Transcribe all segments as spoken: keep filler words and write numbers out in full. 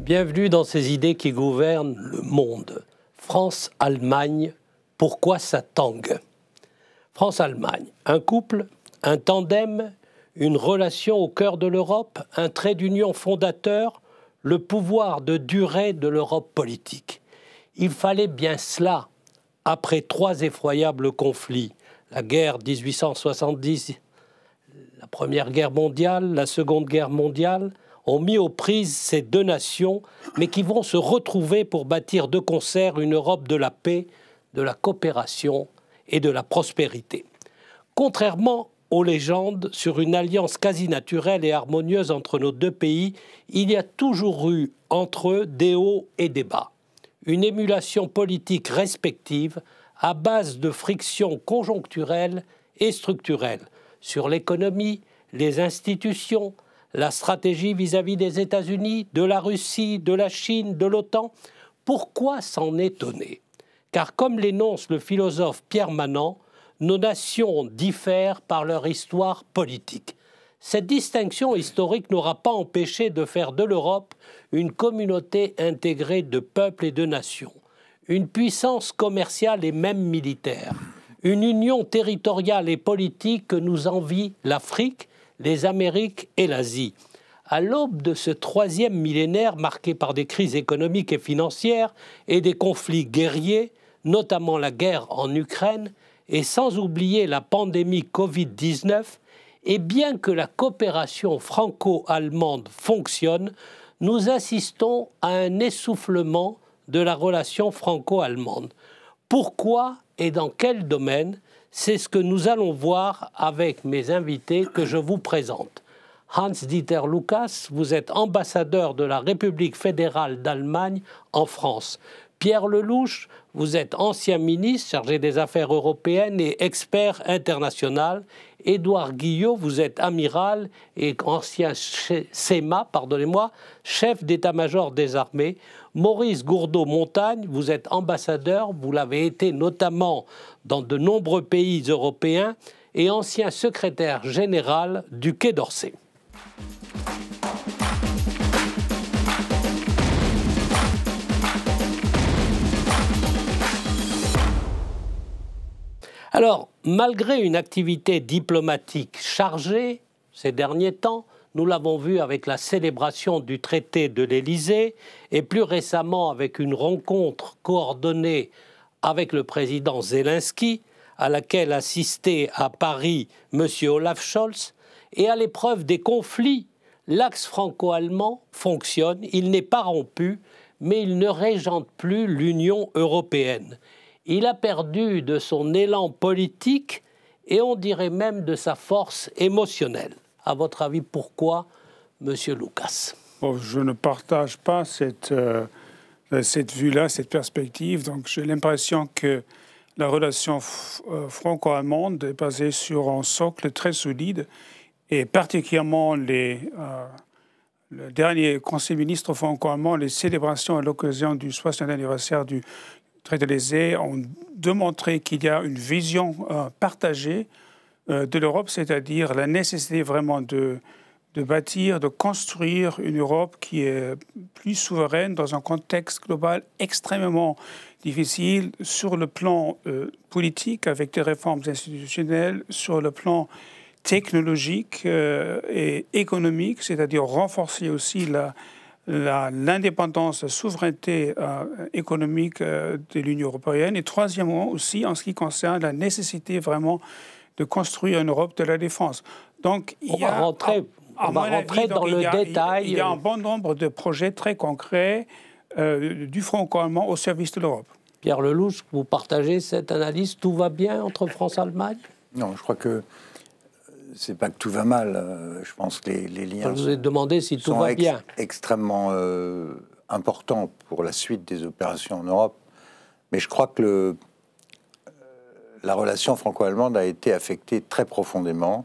Bienvenue dans ces idées qui gouvernent le monde. France-Allemagne, pourquoi ça tangue? France-Allemagne, un couple, un tandem, une relation au cœur de l'Europe, un trait d'union fondateur, le pouvoir de durée de l'Europe politique. Il fallait bien cela, après trois effroyables conflits, la guerre mille huit cent soixante-dix, la Première Guerre mondiale, la Seconde Guerre mondiale, ont mis aux prises ces deux nations, mais qui vont se retrouver pour bâtir de concert une Europe de la paix, de la coopération et de la prospérité. Contrairement aux légendes sur une alliance quasi naturelle et harmonieuse entre nos deux pays, il y a toujours eu entre eux des hauts et des bas. Une émulation politique respective à base de frictions conjoncturelles et structurelles sur l'économie, les institutions, la stratégie vis-à-vis des États-Unis, de la Russie, de la Chine, de l'OTAN. Pourquoi s'en étonner? Car comme l'énonce le philosophe Pierre Manant, nos nations diffèrent par leur histoire politique. Cette distinction historique n'aura pas empêché de faire de l'Europe une communauté intégrée de peuples et de nations, une puissance commerciale et même militaire, une union territoriale et politique que nous envie l'Afrique, les Amériques et l'Asie. À l'aube de ce troisième millénaire marqué par des crises économiques et financières et des conflits guerriers, notamment la guerre en Ukraine, et sans oublier la pandémie Covid dix-neuf, et bien que la coopération franco-allemande fonctionne, nous assistons à un essoufflement de la relation franco-allemande. Pourquoi et dans quel domaine? C'est ce que nous allons voir avec mes invités que je vous présente. Hans-Dieter Lucas, vous êtes ambassadeur de la République fédérale d'Allemagne en France. Pierre Lelouch, vous êtes ancien ministre chargé des Affaires européennes et expert international. Édouard Guillot, vous êtes amiral et ancien S E M A, pardonnez-moi, chef d'état-major des armées. Maurice Gourdeau-Montagne, vous êtes ambassadeur, vous l'avez été notamment dans de nombreux pays européens et ancien secrétaire général du Quai d'Orsay. Alors, malgré une activité diplomatique chargée ces derniers temps, nous l'avons vu avec la célébration du traité de l'Élysée et plus récemment avec une rencontre coordonnée avec le président Zelensky, à laquelle assistait à Paris M. Olaf Scholz, et à l'épreuve des conflits, l'axe franco-allemand fonctionne, il n'est pas rompu, mais il ne régente plus l'Union européenne. Il a perdu de son élan politique et on dirait même de sa force émotionnelle. À votre avis, pourquoi, Monsieur Lucas? Bon, je ne partage pas cette, euh, cette vue-là, cette perspective. Donc, j'ai l'impression que la relation franco-allemande est basée sur un socle très solide et particulièrement les, euh, le dernier Conseil ministre franco-allemand, les célébrations à l'occasion du soixantième anniversaire du traité de l'Élysée ont démontré qu'il y a une vision euh, partagée euh, de l'Europe, c'est-à-dire la nécessité vraiment de, de bâtir, de construire une Europe qui est plus souveraine dans un contexte global extrêmement difficile sur le plan euh, politique avec des réformes institutionnelles, sur le plan technologique euh, et économique, c'est-à-dire renforcer aussi la l'indépendance, la, la souveraineté euh, économique euh, de l'Union européenne. Et troisièmement aussi, en ce qui concerne la nécessité vraiment de construire une Europe de la défense. Donc, il on y a, va rentrer, à, on va rentrer avis, dans donc, le il y a, détail. Il y a un bon nombre de projets très concrets euh, du franco-allemand au service de l'Europe. Pierre Lelouch, vous partagez cette analyse? Tout va bien entre France et Allemagne? Non, je crois que c'est pas que tout va mal. Je pense que les, les liens je vous ai demandé si tout sont va ex bien. extrêmement euh, importants pour la suite des opérations en Europe. Mais je crois que le, euh, la relation franco-allemande a été affectée très profondément,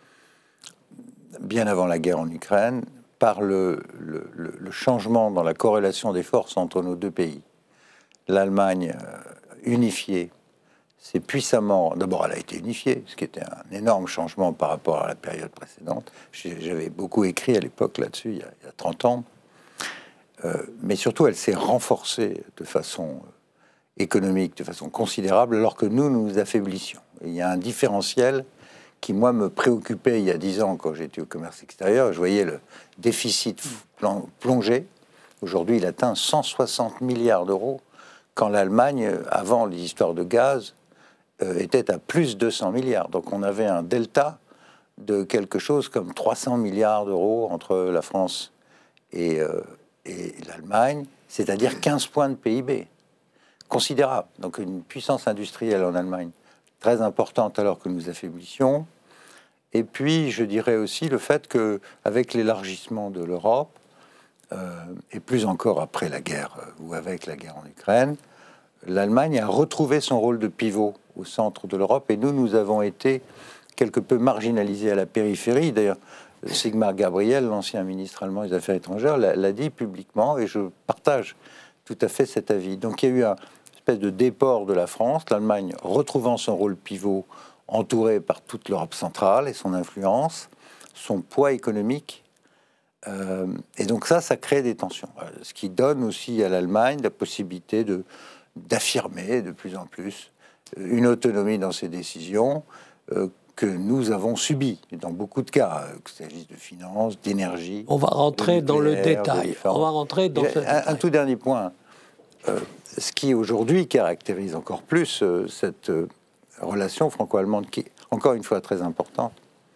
bien avant la guerre en Ukraine, par le, le, le, le changement dans la corrélation des forces entre nos deux pays. L'Allemagne euh, unifiée, c'est puissamment... D'abord, elle a été unifiée, ce qui était un énorme changement par rapport à la période précédente. J'avais beaucoup écrit à l'époque là-dessus, il, il y a trente ans. Euh, mais surtout, elle s'est renforcée de façon économique, de façon considérable, alors que nous, nous nous affaiblissions. Et il y a un différentiel qui, moi, me préoccupait il y a dix ans, quand j'étais au commerce extérieur. Je voyais le déficit plonger. Aujourd'hui, il atteint cent soixante milliards d'euros, quand l'Allemagne, avant les histoires de gaz, euh, était à plus de deux cents milliards. Donc on avait un delta de quelque chose comme trois cents milliards d'euros entre la France et, euh, et l'Allemagne, c'est-à-dire quinze points de P I B. Considérable. Donc une puissance industrielle en Allemagne très importante alors que nous affaiblissions. Et puis, je dirais aussi le fait qu'avec l'élargissement de l'Europe, euh, et plus encore après la guerre, euh, ou avec la guerre en Ukraine, l'Allemagne a retrouvé son rôle de pivot au centre de l'Europe, et nous, nous avons été quelque peu marginalisés à la périphérie. D'ailleurs, Sigmar Gabriel, l'ancien ministre allemand des Affaires étrangères, l'a dit publiquement, et je partage tout à fait cet avis. Donc il y a eu un espèce de déport de la France, l'Allemagne retrouvant son rôle pivot, entourée par toute l'Europe centrale et son influence, son poids économique. Euh, et donc ça, ça crée des tensions. Ce qui donne aussi à l'Allemagne la possibilité de, d'affirmer de plus en plus une autonomie dans ses décisions euh, que nous avons subies dans beaucoup de cas, qu'il s'agisse de finances, d'énergie. On va rentrer dans le détail. On va rentrer dans ce un, un tout dernier point. Euh, ce qui aujourd'hui caractérise encore plus euh, cette euh, relation franco-allemande, qui est encore une fois très importante,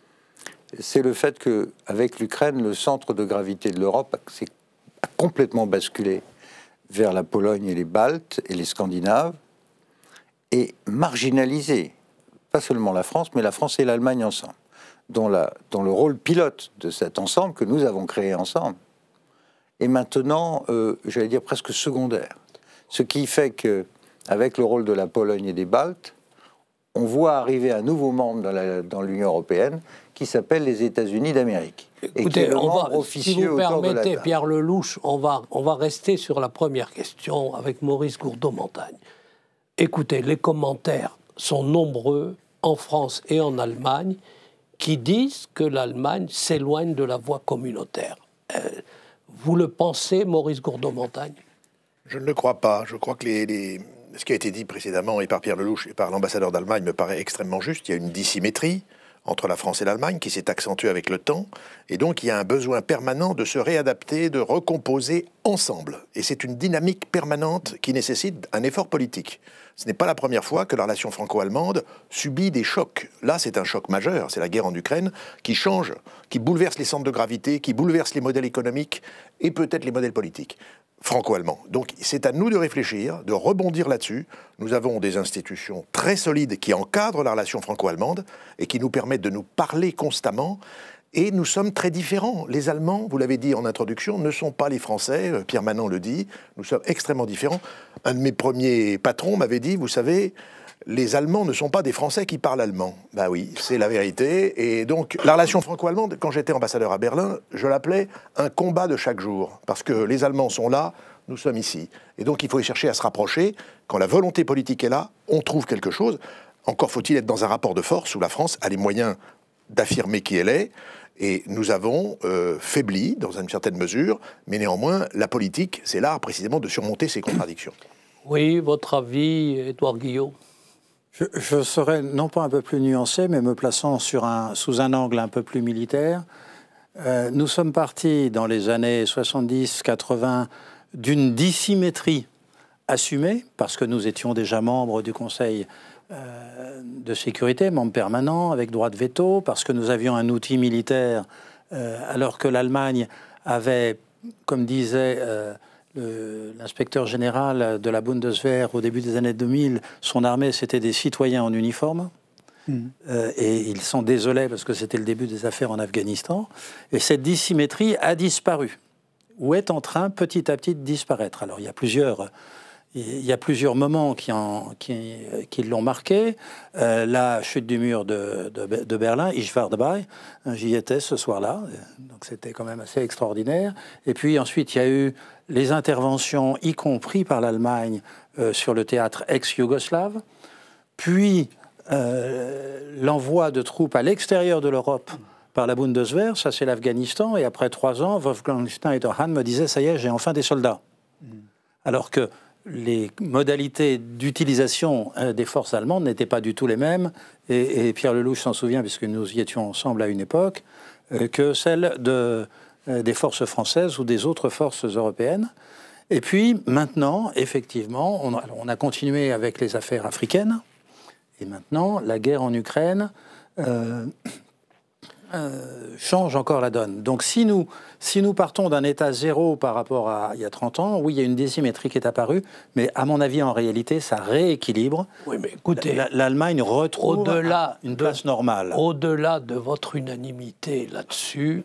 c'est le fait que, avec l'Ukraine, le centre de gravité de l'Europe a complètement basculé vers la Pologne et les Baltes et les Scandinaves, et marginalisé, pas seulement la France, mais la France et l'Allemagne ensemble, dont, la, dont le rôle pilote de cet ensemble que nous avons créé ensemble est maintenant, euh, j'allais dire, presque secondaire. Ce qui fait que, avec le rôle de la Pologne et des Baltes, on voit arriver un nouveau membre dans l'Union européenne qui s'appelle les États-Unis d'Amérique. Écoutez, on va, si vous permettez, Pierre Lelouch, on va, on va rester sur la première question avec Maurice Gourdeau-Montagne. Écoutez, les commentaires sont nombreux en France et en Allemagne qui disent que l'Allemagne s'éloigne de la voie communautaire. Euh, vous le pensez, Maurice Gourdeau-Montagne ? Je ne le crois pas. Je crois que les, les... ce qui a été dit précédemment et par Pierre Lelouch et par l'ambassadeur d'Allemagne me paraît extrêmement juste. Il y a une dissymétrie entre la France et l'Allemagne qui s'est accentuée avec le temps. Et donc, il y a un besoin permanent de se réadapter, de recomposer ensemble. Et c'est une dynamique permanente qui nécessite un effort politique. Ce n'est pas la première fois que la relation franco-allemande subit des chocs. Là, c'est un choc majeur. C'est la guerre en Ukraine qui change, qui bouleverse les centres de gravité, qui bouleverse les modèles économiques et peut-être les modèles politiques franco-allemands. Donc, c'est à nous de réfléchir, de rebondir là-dessus. Nous avons des institutions très solides qui encadrent la relation franco-allemande et qui nous permettent de nous parler constamment. Et nous sommes très différents. Les Allemands, vous l'avez dit en introduction, ne sont pas les Français. Pierre Manant le dit. Nous sommes extrêmement différents. Un de mes premiers patrons m'avait dit, vous savez, les Allemands ne sont pas des Français qui parlent allemand. Ben oui, c'est la vérité. Et donc, la relation franco-allemande, quand j'étais ambassadeur à Berlin, je l'appelais un combat de chaque jour. Parce que les Allemands sont là, nous sommes ici. Et donc, il faut chercher à se rapprocher. Quand la volonté politique est là, on trouve quelque chose. Encore faut-il être dans un rapport de force où la France a les moyens d'affirmer qui elle est. Et nous avons euh, faibli, dans une certaine mesure, mais néanmoins, la politique, c'est l'art précisément de surmonter ces contradictions. Oui, votre avis, Édouard Guillot ? Je, je serais non pas un peu plus nuancé, mais me plaçant sur un, sous un angle un peu plus militaire. Euh, nous sommes partis dans les années soixante-dix quatre-vingts d'une dissymétrie assumée, parce que nous étions déjà membres du Conseil euh, de sécurité, membre permanent, avec droit de veto, parce que nous avions un outil militaire, euh, alors que l'Allemagne avait, comme disait euh, l'inspecteur général de la Bundeswehr au début des années deux mille, son armée, c'était des citoyens en uniforme. Mmh. Euh, et ils sont désolés parce que c'était le début des affaires en Afghanistan. Et cette dissymétrie a disparu, ou est en train petit à petit de disparaître. Alors il y a plusieurs... Il y a plusieurs moments qui, en, qui, qui l'ont marqué. Euh, la chute du mur de, de, de Berlin, Ich war dabei, j'y étais ce soir-là, donc c'était quand même assez extraordinaire. Et puis ensuite, il y a eu les interventions, y compris par l'Allemagne, euh, sur le théâtre ex-yougoslave, puis euh, l'envoi de troupes à l'extérieur de l'Europe par la Bundeswehr, ça c'est l'Afghanistan, et après trois ans, Wolfgang Schneiderhan me disait, ça y est, j'ai enfin des soldats. Mmh. Alors que les modalités d'utilisation des forces allemandes n'étaient pas du tout les mêmes, et, et Pierre Lelouch s'en souvient, puisque nous y étions ensemble à une époque, euh, que celles de, euh, des forces françaises ou des autres forces européennes. Et puis maintenant, effectivement, on a, on a continué avec les affaires africaines, et maintenant, la guerre en Ukraine euh, euh, change encore la donne. Donc si nous, si nous partons d'un état zéro par rapport à il y a trente ans, oui, il y a une désymétrie qui est apparue, mais à mon avis, en réalité, ça rééquilibre. Oui, mais écoutez, l'Allemagne retrouve au-delà une place de, normale. Au-delà de votre unanimité là-dessus,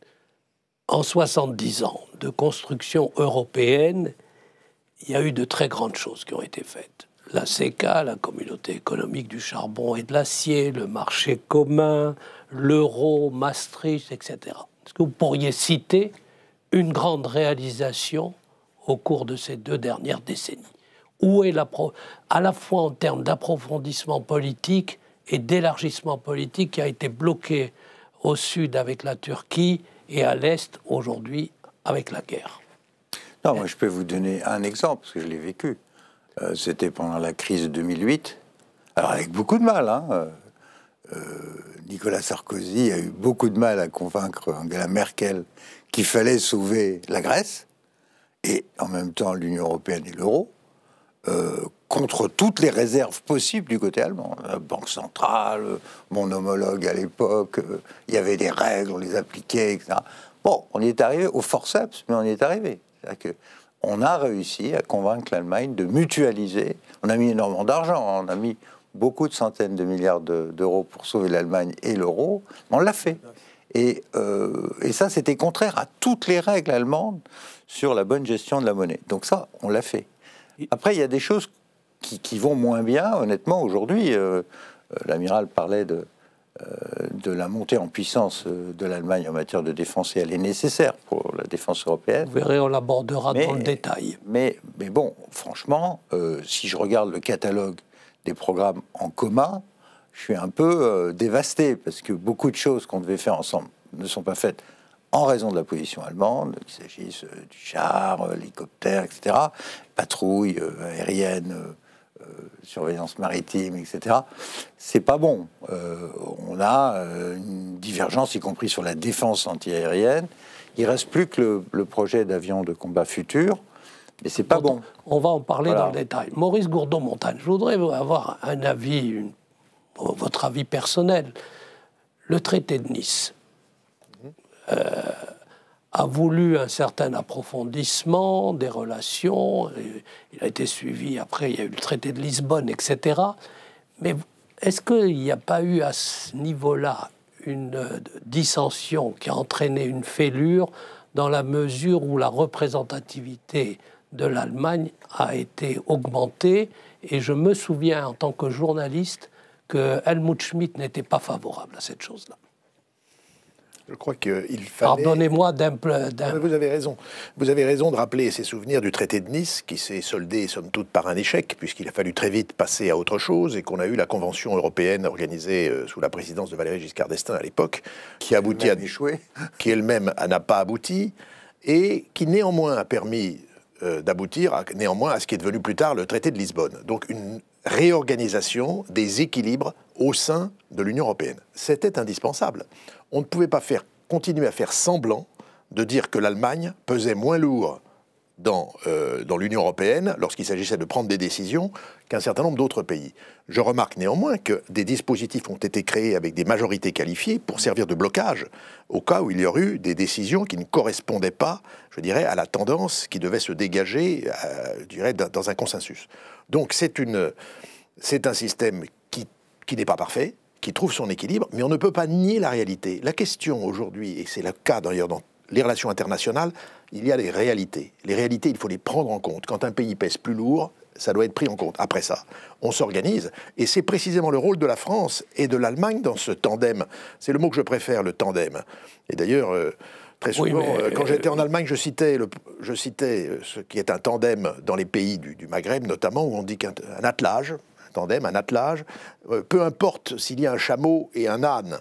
en soixante-dix ans de construction européenne, il y a eu de très grandes choses qui ont été faites. La C E C A, la Communauté économique du charbon et de l'acier, le marché commun, l'euro, Maastricht, et cetera. Est-ce que vous pourriez citer une grande réalisation au cours de ces deux dernières décennies? Où est la pro... à la fois en termes d'approfondissement politique et d'élargissement politique qui a été bloqué au sud avec la Turquie et à l'est aujourd'hui avec la guerre? Non, moi je peux vous donner un exemple, parce que je l'ai vécu. Euh, C'était pendant la crise de deux mille huit, alors avec beaucoup de mal, hein. Euh, Nicolas Sarkozy a eu beaucoup de mal à convaincre Angela Merkel qu'il fallait sauver la Grèce, et en même temps l'Union européenne et l'euro, euh, contre toutes les réserves possibles du côté allemand. La Banque centrale, mon homologue à l'époque, euh, il y avait des règles, on les appliquait, et cetera. Bon, on y est arrivé au forceps, mais on y est arrivé. C'est-à-dire que on a réussi à convaincre l'Allemagne de mutualiser. On a mis énormément d'argent, on a mis beaucoup de centaines de milliards d'euros pour sauver l'Allemagne et l'euro. On l'a fait. Et, euh, et ça, c'était contraire à toutes les règles allemandes sur la bonne gestion de la monnaie. Donc ça, on l'a fait. Après, il y a des choses qui, qui vont moins bien, honnêtement, aujourd'hui. Euh, L'amiral parlait de, euh, de la montée en puissance de l'Allemagne en matière de défense, et elle est nécessaire pour la défense européenne. Vous verrez, on l'abordera dans le détail. Mais, mais bon, franchement, euh, si je regarde le catalogue des programmes en commun, je suis un peu euh, dévasté, parce que beaucoup de choses qu'on devait faire ensemble ne sont pas faites en raison de la position allemande, qu'il s'agisse euh, du char, euh, l'hélicoptère, et cetera, patrouille euh, aérienne, euh, surveillance maritime, et cetera. C'est pas bon. Euh, on a euh, une divergence, y compris sur la défense antiaérienne. Il reste plus que le, le projet d'avion de combat futur. Mais c'est pas bon. On va en parler voilà. dans le détail. Maurice Gourdon-Montagne, je voudrais avoir un avis, une, votre avis personnel. Le traité de Nice euh, a voulu un certain approfondissement des relations. Il a été suivi, après il y a eu le traité de Lisbonne, et cetera. Mais est-ce qu'il n'y a pas eu à ce niveau-là une dissension qui a entraîné une fêlure dans la mesure où la représentativité de l'Allemagne a été augmentée, et je me souviens en tant que journaliste que Helmut Schmidt n'était pas favorable à cette chose-là. Je crois qu'il fallait... Pardonnez-moi d'un... Vous avez raison. Vous avez raison de rappeler ces souvenirs du traité de Nice, qui s'est soldé, somme toute, par un échec, puisqu'il a fallu très vite passer à autre chose, et qu'on a eu la Convention européenne organisée euh, sous la présidence de Valéry Giscard d'Estaing à l'époque, qui a abouti à... échoué. Qui elle-même n'a pas abouti, et qui néanmoins a permis euh, d'aboutir à, néanmoins à ce qui est devenu plus tard le traité de Lisbonne. Donc une réorganisation des équilibres au sein de l'Union européenne. C'était indispensable. On ne pouvait pas faire, continuer à faire semblant de dire que l'Allemagne pesait moins lourd dans, euh, dans l'Union européenne lorsqu'il s'agissait de prendre des décisions qu'un certain nombre d'autres pays. Je remarque néanmoins que des dispositifs ont été créés avec des majorités qualifiées pour servir de blocage au cas où il y aurait eu des décisions qui ne correspondaient pas, je dirais, à la tendance qui devait se dégager, euh, je dirais, dans un consensus. Donc c'est une, c'est un système qui, qui n'est pas parfait, qui trouve son équilibre, mais on ne peut pas nier la réalité. La question aujourd'hui, et c'est le cas d'ailleurs dans les relations internationales, il y a les réalités. Les réalités, il faut les prendre en compte. Quand un pays pèse plus lourd, ça doit être pris en compte. Après ça, on s'organise, et c'est précisément le rôle de la France et de l'Allemagne dans ce tandem. C'est le mot que je préfère, le tandem. Et d'ailleurs, euh, très souvent, oui, mais... quand j'étais en Allemagne, je citais, le, je citais ce qui est un tandem dans les pays du, du Maghreb, notamment, où on dit qu'un un attelage, tandem, un attelage, euh, peu importe s'il y a un chameau et un âne,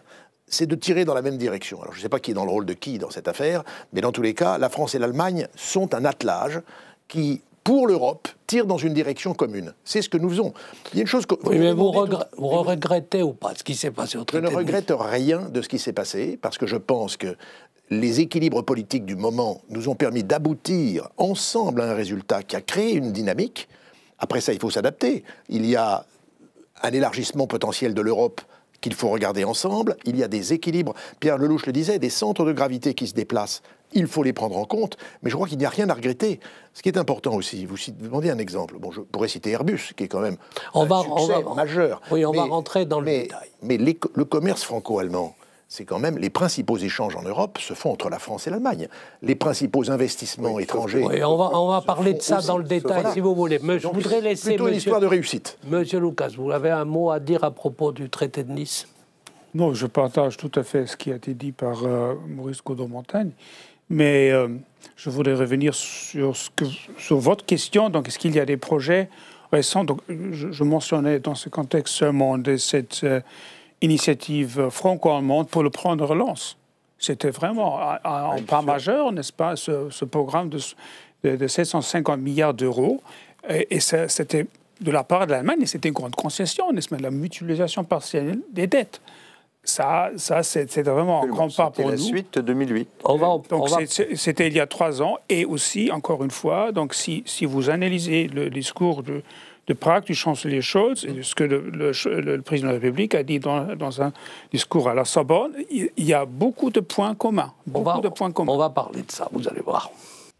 c'est de tirer dans la même direction. Alors je ne sais pas qui est dans le rôle de qui dans cette affaire, mais dans tous les cas, la France et l'Allemagne sont un attelage qui, pour l'Europe, tire dans une direction commune. C'est ce que nous faisons. Il y a une chose que... Oui, mais vous, regr vous regrettez ou pas ce qui s'est passé au traité de Nice? Je ne regrette rien de ce qui s'est passé, parce que je pense que les équilibres politiques du moment nous ont permis d'aboutir ensemble à un résultat qui a créé une dynamique. Après ça, il faut s'adapter. Il y a un élargissement potentiel de l'Europe qu'il faut regarder ensemble. Il y a des équilibres, Pierre Lelouch le disait, des centres de gravité qui se déplacent. Il faut les prendre en compte, mais je crois qu'il n'y a rien à regretter. Ce qui est important aussi, vous, vous demandez un exemple. Bon, je pourrais citer Airbus, qui est quand même on un va, succès on va, majeur. Oui, on mais, va rentrer dans le mais, détail. Mais les, le commerce franco-allemand, c'est quand même les principaux échanges en Europe se font entre la France et l'Allemagne. Les principaux investissements oui, étrangers. Oui, on va, on va parler de ça aussi, dans le détail, voilà. si vous voulez. Mais je Donc, voudrais laisser. Plutôt monsieur, une histoire de réussite. Monsieur Lucas, vous avez un mot à dire à propos du traité de Nice? Non, je partage tout à fait ce qui a été dit par euh, Maurice Gaudon-Montagne, mais euh, je voudrais revenir sur, ce que, sur votre question. Donc, est-ce qu'il y a des projets récents? Donc, je, je mentionnais dans ce contexte seulement de cette euh, initiative franco-allemande pour le plan de relance. C'était vraiment un, un, un pas majeur, n'est-ce pas, ce, ce programme de, de, de sept cent cinquante milliards d'euros. Et, et c'était de la part de l'Allemagne, c'était une grande concession, n'est-ce pas, la mutualisation partielle des dettes. Ça, ça c'est vraiment un grand pas pour nous. C'était la suite deux mille huit. On va, donc va... c'était il y a trois ans. Et aussi, encore une fois, donc si, si vous analysez le discours de, de Prague du chancelier Scholz et ce que le, le, le président de la République a dit dans, dans un discours à la Sorbonne, il, il y a beaucoup de points communs. Beaucoup on va, de points communs. On va parler de ça, vous allez voir.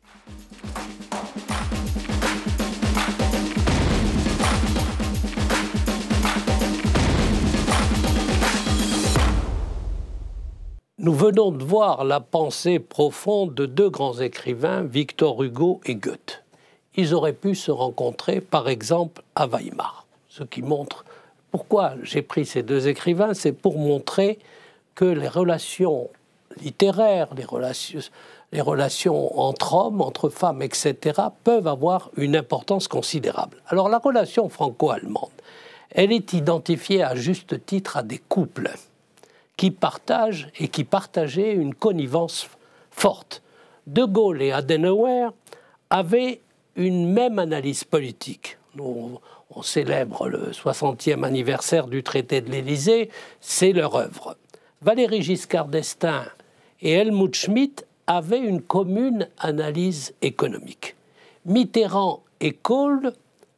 Nous venons de voir la pensée profonde de deux grands écrivains, Victor Hugo et Goethe. Ils auraient pu se rencontrer, par exemple, à Weimar. Ce qui montre pourquoi j'ai pris ces deux écrivains, c'est pour montrer que les relations littéraires, les relations, les relations entre hommes, entre femmes, et cetera, peuvent avoir une importance considérable. Alors la relation franco-allemande, elle est identifiée à juste titre à des couples qui partagent et qui partageaient une connivence forte. De Gaulle et Adenauer avaient une même analyse politique. Nous, on célèbre le soixantième anniversaire du traité de l'Élysée, c'est leur œuvre. Valéry Giscard d'Estaing et Helmut Schmidt avaient une commune analyse économique. Mitterrand et Kohl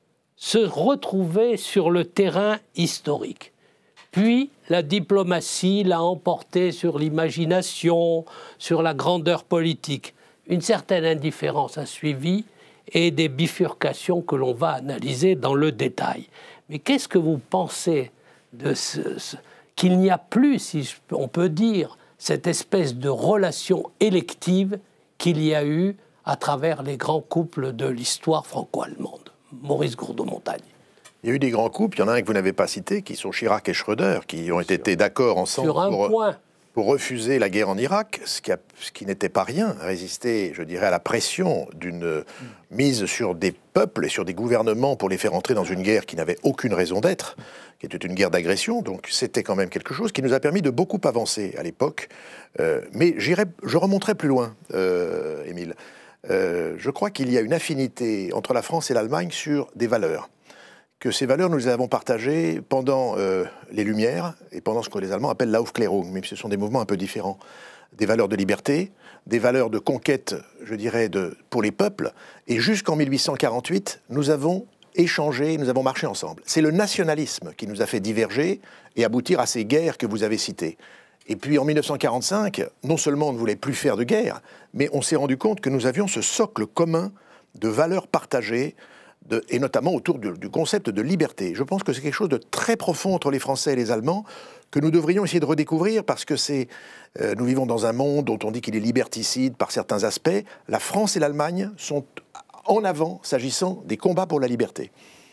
se retrouvaient sur le terrain historique. Puis, la diplomatie l'a emporté sur l'imagination, sur la grandeur politique. Une certaine indifférence a suivi et des bifurcations que l'on va analyser dans le détail. Mais qu'est-ce que vous pensez de ce, ce, qu'il n'y a plus, si on peut dire, cette espèce de relation élective qu'il y a eu à travers les grands couples de l'histoire franco-allemande? Maurice Gaudon-Montagne. Il y a eu des grands couples, il y en a un que vous n'avez pas cité, qui sont Chirac et Schröder, qui ont été d'accord ensemble Sur un pour, point. pour refuser la guerre en Irak, ce qui, a, ce qui n'était pas rien, résister, je dirais, à la pression d'une mise sur des peuples et sur des gouvernements pour les faire entrer dans une guerre qui n'avait aucune raison d'être, qui était une guerre d'agression. Donc c'était quand même quelque chose qui nous a permis de beaucoup avancer à l'époque. Euh, mais j'irai, je remonterai plus loin, euh, Émile. Euh, je crois qu'il y a une affinité entre la France et l'Allemagne sur des valeurs. Que ces valeurs, nous les avons partagées pendant euh, les Lumières et pendant ce que les Allemands appellent l'Aufklärung, même si ce sont des mouvements un peu différents. Des valeurs de liberté, des valeurs de conquête, je dirais, de, pour les peuples. Et jusqu'en mille huit cent quarante-huit, nous avons échangé, nous avons marché ensemble. C'est le nationalisme qui nous a fait diverger et aboutir à ces guerres que vous avez citées. Et puis en mille neuf cent quarante-cinq, non seulement on ne voulait plus faire de guerre, mais on s'est rendu compte que nous avions ce socle commun de valeurs partagées, De, et notamment autour du, du concept de liberté. Je pense que c'est quelque chose de très profond entre les Français et les Allemands que nous devrions essayer de redécouvrir parce que c'est, euh, nous vivons dans un monde dont on dit qu'il est liberticide par certains aspects. La France et l'Allemagne sont en avant s'agissant des combats pour la liberté.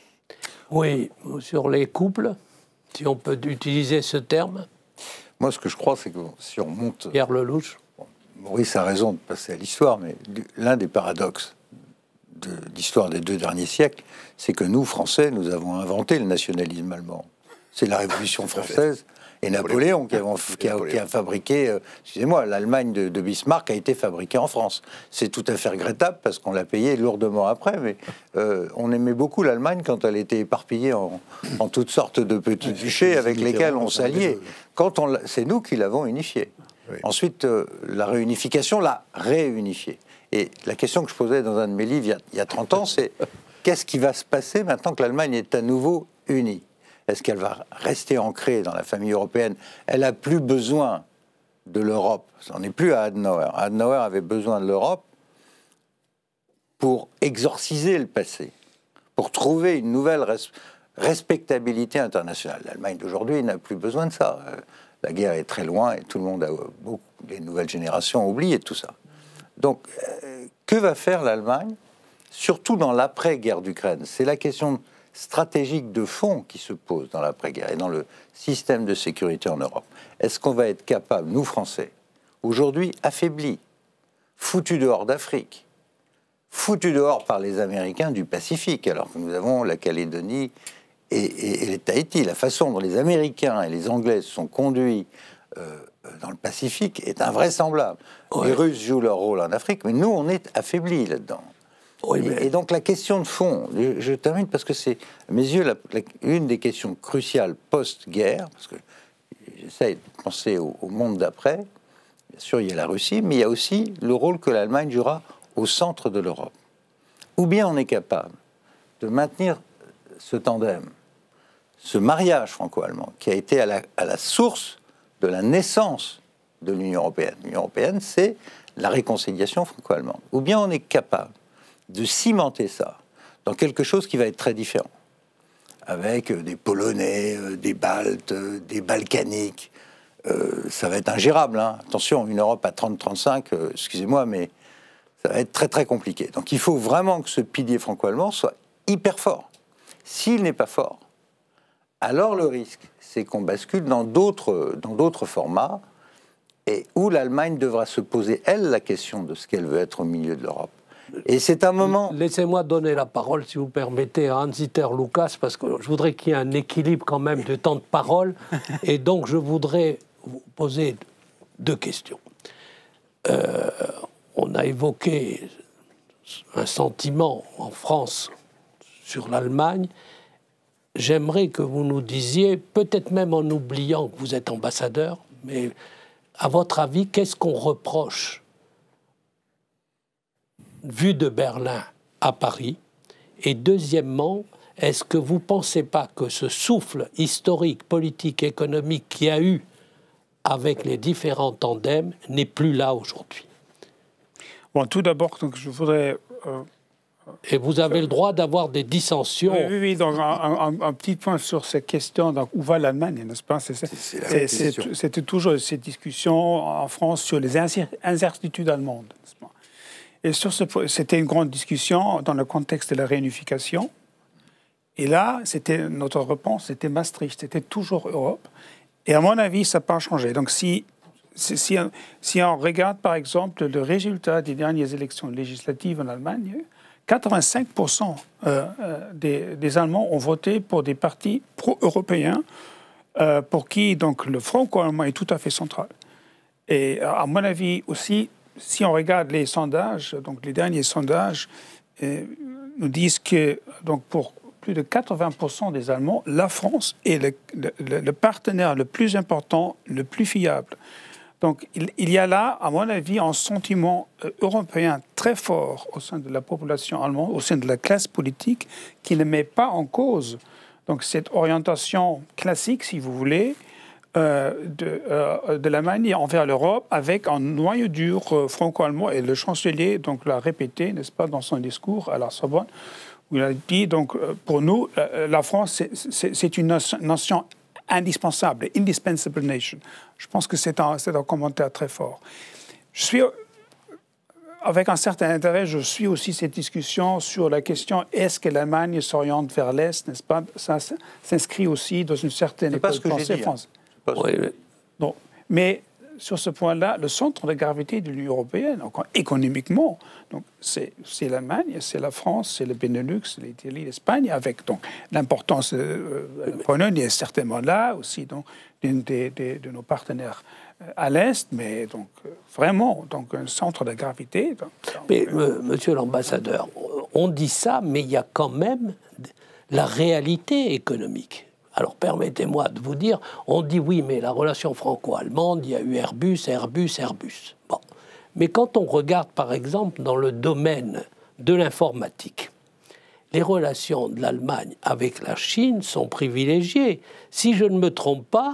Oui, sur les couples, si on peut utiliser ce terme. Moi, ce que je crois, c'est que si on monte... Pierre Lelouch. Bon, Maurice a raison de passer à l'histoire, mais l'un des paradoxes de l'histoire des deux derniers siècles, c'est que nous, Français, nous avons inventé le nationalisme allemand. C'est la Révolution française Et Napoléon, qui a, qui a, qui a fabriqué, euh, excusez-moi, l'Allemagne de, de Bismarck a été fabriquée en France. C'est tout à fait regrettable parce qu'on l'a payé lourdement après, mais euh, on aimait beaucoup l'Allemagne quand elle était éparpillée en, en toutes sortes de petits duchés avec lesquels on s'alliait. Quand on, c'est nous qui l'avons unifié. Oui. Ensuite, euh, la réunification l'a réunifié. Et la question que je posais dans un de mes livres il y a, il y a trente ans, c'est qu'est-ce qui va se passer maintenant que l'Allemagne est à nouveau unie? Est-ce qu'elle va rester ancrée dans la famille européenne? Elle n'a plus besoin de l'Europe. On n'est plus à Adenauer. Adenauer avait besoin de l'Europe pour exorciser le passé, pour trouver une nouvelle res respectabilité internationale. L'Allemagne d'aujourd'hui n'a plus besoin de ça. La guerre est très loin et tout le monde a beaucoup, les nouvelles générations ont oublié tout ça. Donc, euh, que va faire l'Allemagne, surtout dans l'après-guerre d'Ukraine? C'est la question stratégique de fond qui se pose dans l'après-guerre et dans le système de sécurité en Europe. Est-ce qu'on va être capable, nous Français, aujourd'hui affaiblis, foutus dehors d'Afrique, foutus dehors par les Américains du Pacifique, alors que nous avons la Calédonie et, et, et les Tahiti, la façon dont les Américains et les Anglais se sont conduits euh, dans le Pacifique est invraisemblable. Ouais. Les Russes jouent leur rôle en Afrique, mais nous, on est affaiblis là-dedans. Oui, mais... et, et donc la question de fond, je, je termine parce que c'est, à mes yeux, la, la, une des questions cruciales post-guerre, parce que j'essaie de penser au, au monde d'après. Bien sûr, il y a la Russie, mais il y a aussi le rôle que l'Allemagne jouera au centre de l'Europe. Ou bien on est capable de maintenir ce tandem, ce mariage franco-allemand, qui a été à la, à la source de la naissance de l'Union européenne. L'Union européenne, c'est la réconciliation franco-allemande. Ou bien on est capable de cimenter ça dans quelque chose qui va être très différent, avec des Polonais, des Baltes, des Balkaniques. Euh, ça va être ingérable, hein. Attention, une Europe à trente trente-cinq, euh, excusez-moi, mais ça va être très très compliqué. Donc il faut vraiment que ce pilier franco-allemand soit hyper fort. S'il n'est pas fort, alors le risque, c'est qu'on bascule dans d'autres dans d'autres formats, et où l'Allemagne devra se poser, elle, la question de ce qu'elle veut être au milieu de l'Europe. Et c'est un moment... Laissez-moi donner la parole, si vous permettez, à Hans-Dieter Lucas, parce que je voudrais qu'il y ait un équilibre quand même de temps de parole. Et donc, je voudrais vous poser deux questions. Euh, on a évoqué un sentiment en France sur l'Allemagne. J'aimerais que vous nous disiez, peut-être même en oubliant que vous êtes ambassadeur, mais à votre avis, qu'est-ce qu'on reproche vu de Berlin à Paris? Et deuxièmement, est-ce que vous ne pensez pas que ce souffle historique, politique, économique qu'il y a eu avec les différents tandems n'est plus là aujourd'hui? Bon, tout d'abord, donc, je voudrais... Euh, Et vous avez le droit d'avoir des dissensions. Oui, oui, oui, donc un, un, un petit point sur cette question, donc, où va l'Allemagne, n'est-ce pas? C'était toujours cette discussion en France sur les incertitudes allemandes, n'est-ce pas? Et sur ce, c'était une grande discussion dans le contexte de la réunification. Et là, c'était notre réponse, c'était Maastricht, c'était toujours Europe. Et à mon avis, ça n'a pas changé. Donc, si, si, si on regarde, par exemple, le résultat des dernières élections législatives en Allemagne, quatre-vingt-cinq pour cent euh, des, des Allemands ont voté pour des partis pro-européens, euh, pour qui donc le franco-allemand est tout à fait central. Et à mon avis aussi, si on regarde les sondages, donc les derniers sondages euh, nous disent que donc pour plus de quatre-vingts pour cent des Allemands, la France est le, le, le partenaire le plus important, le plus fiable. Donc il, il y a là, à mon avis, un sentiment euh, européen très fort au sein de la population allemande, au sein de la classe politique, qui ne met pas en cause donc cette orientation classique, si vous voulez, Euh, de, euh, de l'Allemagne envers l'Europe, avec un noyau dur euh, franco-allemand, et le chancelier donc l'a répété, n'est-ce pas, dans son discours à la Sorbonne, où il a dit donc euh, pour nous la, la France c'est une nation indispensable, indispensable nation. Je pense que c'est un, c'est un commentaire très fort. Je suis avec un certain intérêt, je suis aussi cette discussion sur la question est-ce que l'Allemagne s'oriente vers l'Est, n'est-ce pas? Ça s'inscrit aussi dans une certaine école de pensée française. Oui, oui. Non. Mais sur ce point-là, le centre de gravité de l'Union européenne, donc, économiquement, donc c'est l'Allemagne, c'est la France, c'est le Benelux, l'Italie, l'Espagne, avec donc l'importance de la Pologne est certainement là aussi, donc d'une des, des, de nos partenaires à l'est, mais donc vraiment donc un centre de gravité. Donc, mais euh, Monsieur l'ambassadeur, on dit ça, mais il y a quand même la réalité économique. Alors permettez-moi de vous dire, on dit oui, mais la relation franco-allemande, il y a eu Airbus, Airbus, Airbus. Bon. Mais quand on regarde par exemple dans le domaine de l'informatique, les relations de l'Allemagne avec la Chine sont privilégiées. Si je ne me trompe pas,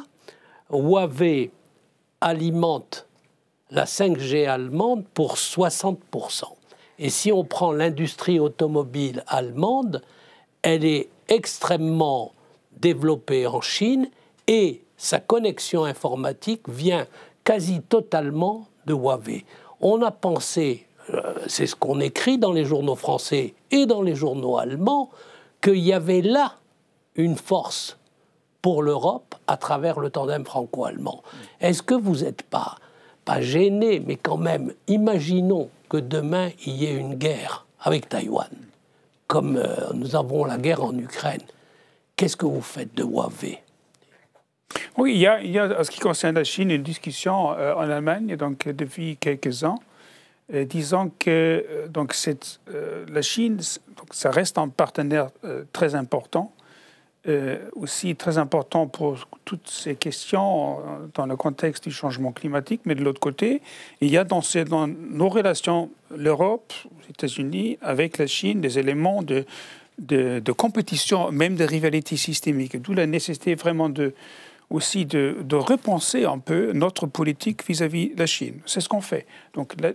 Huawei alimente la cinq G allemande pour soixante pour cent. Et si on prend l'industrie automobile allemande, elle est extrêmement développée en Chine et sa connexion informatique vient quasi totalement de Huawei. On a pensé, euh, c'est ce qu'on écrit dans les journaux français et dans les journaux allemands, qu'il y avait là une force pour l'Europe à travers le tandem franco-allemand. Est-ce que vous n'êtes pas, pas gêné, mais quand même, imaginons que demain il y ait une guerre avec Taïwan, comme euh, nous avons la guerre en Ukraine. Qu'est-ce que vous faites de Huawei? Oui, il y, a, il y a, en ce qui concerne la Chine, une discussion euh, en Allemagne donc, depuis quelques ans, euh, disant que euh, donc, cette, euh, la Chine, donc, ça reste un partenaire euh, très important, euh, aussi très important pour toutes ces questions euh, dans le contexte du changement climatique, mais de l'autre côté, il y a dans, ces, dans nos relations, l'Europe, les États-Unis, avec la Chine, des éléments de De, de compétition, même de rivalité systémique. D'où la nécessité vraiment de, aussi de, de repenser un peu notre politique vis-à-vis de la Chine. C'est ce qu'on fait. Donc la,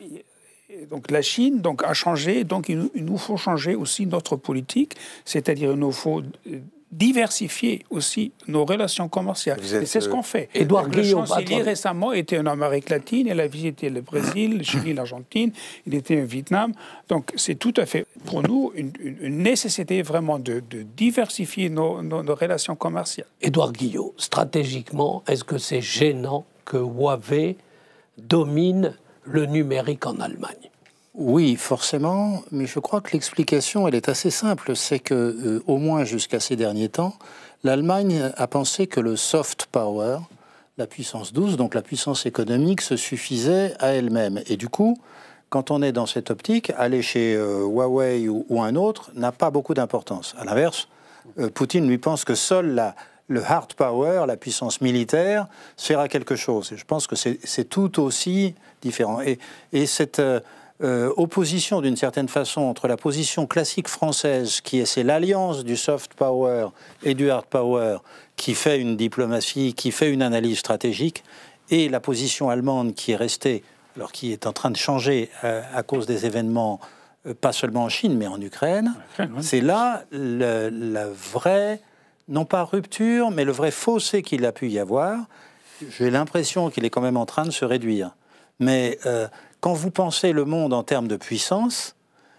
donc la Chine donc, a changé, donc il, il nous faut changer aussi notre politique, c'est-à-dire il nous faut diversifier aussi nos relations commerciales. Et c'est ce qu'on fait. Édouard Guillaume, le chancelier récemment était en Amérique latine, il a visité le Brésil, le Chili, l'Argentine, il était au Vietnam. Donc c'est tout à fait, pour nous, une, une nécessité vraiment de, de diversifier nos, nos, nos relations commerciales. Édouard Guillaume, stratégiquement, est-ce que c'est gênant que Huawei domine le numérique en Allemagne? Oui, forcément, mais je crois que l'explication, elle est assez simple. C'est que, euh, au moins jusqu'à ces derniers temps, l'Allemagne a pensé que le soft power, la puissance douce, donc la puissance économique, se suffisait à elle-même. Et du coup, quand on est dans cette optique, aller chez euh, Huawei ou, ou un autre n'a pas beaucoup d'importance. À l'inverse, euh, Poutine lui pense que seule la, le hard power, la puissance militaire, sert quelque chose. Et je pense que c'est tout aussi différent. Et, et cette... Euh, Euh, opposition d'une certaine façon entre la position classique française, qui est c'est l'alliance du soft power et du hard power, qui fait une diplomatie, qui fait une analyse stratégique, et la position allemande qui est restée, alors qui est en train de changer euh, à cause des événements, euh, pas seulement en Chine, mais en Ukraine. Okay, ouais. C'est là le, la vraie, non pas rupture, mais le vrai fossé qu'il a pu y avoir. J'ai l'impression qu'il est quand même en train de se réduire. Mais euh, quand vous pensez le monde en termes de puissance,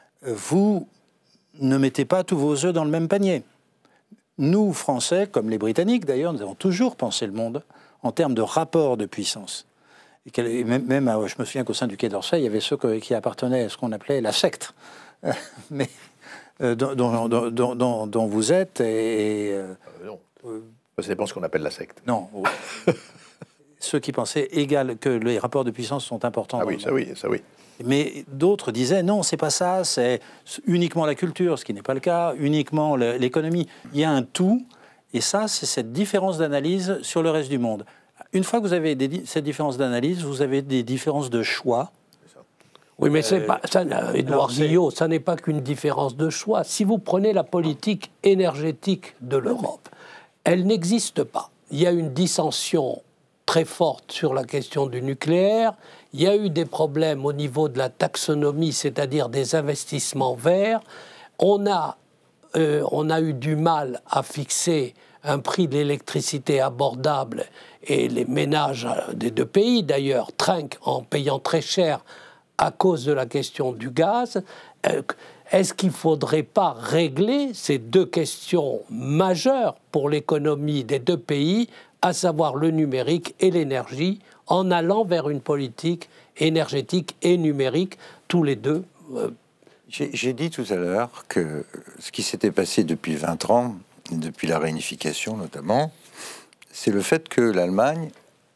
vous ne mettez pas tous vos œufs dans le même panier. Nous, Français, comme les Britanniques d'ailleurs, nous avons toujours pensé le monde en termes de rapport de puissance. Et même, même, je me souviens qu'au sein du Quai d'Orsay, il y avait ceux qui appartenaient à ce qu'on appelait la secte, mais euh, dont, dont, dont, dont, dont vous êtes. Et, euh, non, euh, ça dépend ce qu'on appelle la secte. Non. Ceux qui pensaient égal, que les rapports de puissance sont importants. Ah oui, ça oui, ça oui. Mais d'autres disaient non, c'est pas ça, c'est uniquement la culture, ce qui n'est pas le cas, uniquement l'économie. Il y a un tout, et ça, c'est cette différence d'analyse sur le reste du monde. Une fois que vous avez des, cette différence d'analyse, vous avez des différences de choix. Oui, mais c'est pas ça, Édouard Guillaume, ça n'est pas qu'une différence de choix. Si vous prenez la politique énergétique de l'Europe, elle n'existe pas. Il y a une dissension très forte sur la question du nucléaire. Il y a eu des problèmes au niveau de la taxonomie, c'est-à-dire des investissements verts. On a, euh, on a eu du mal à fixer un prix de l'électricité abordable et les ménages des deux pays, d'ailleurs, trinquent en payant très cher à cause de la question du gaz. Euh, Est-ce qu'il ne faudrait pas régler ces deux questions majeures pour l'économie des deux pays, à savoir le numérique et l'énergie, en allant vers une politique énergétique et numérique, tous les deux. euh, J'ai dit tout à l'heure que ce qui s'était passé depuis vingt ans, depuis la réunification notamment, c'est le fait que l'Allemagne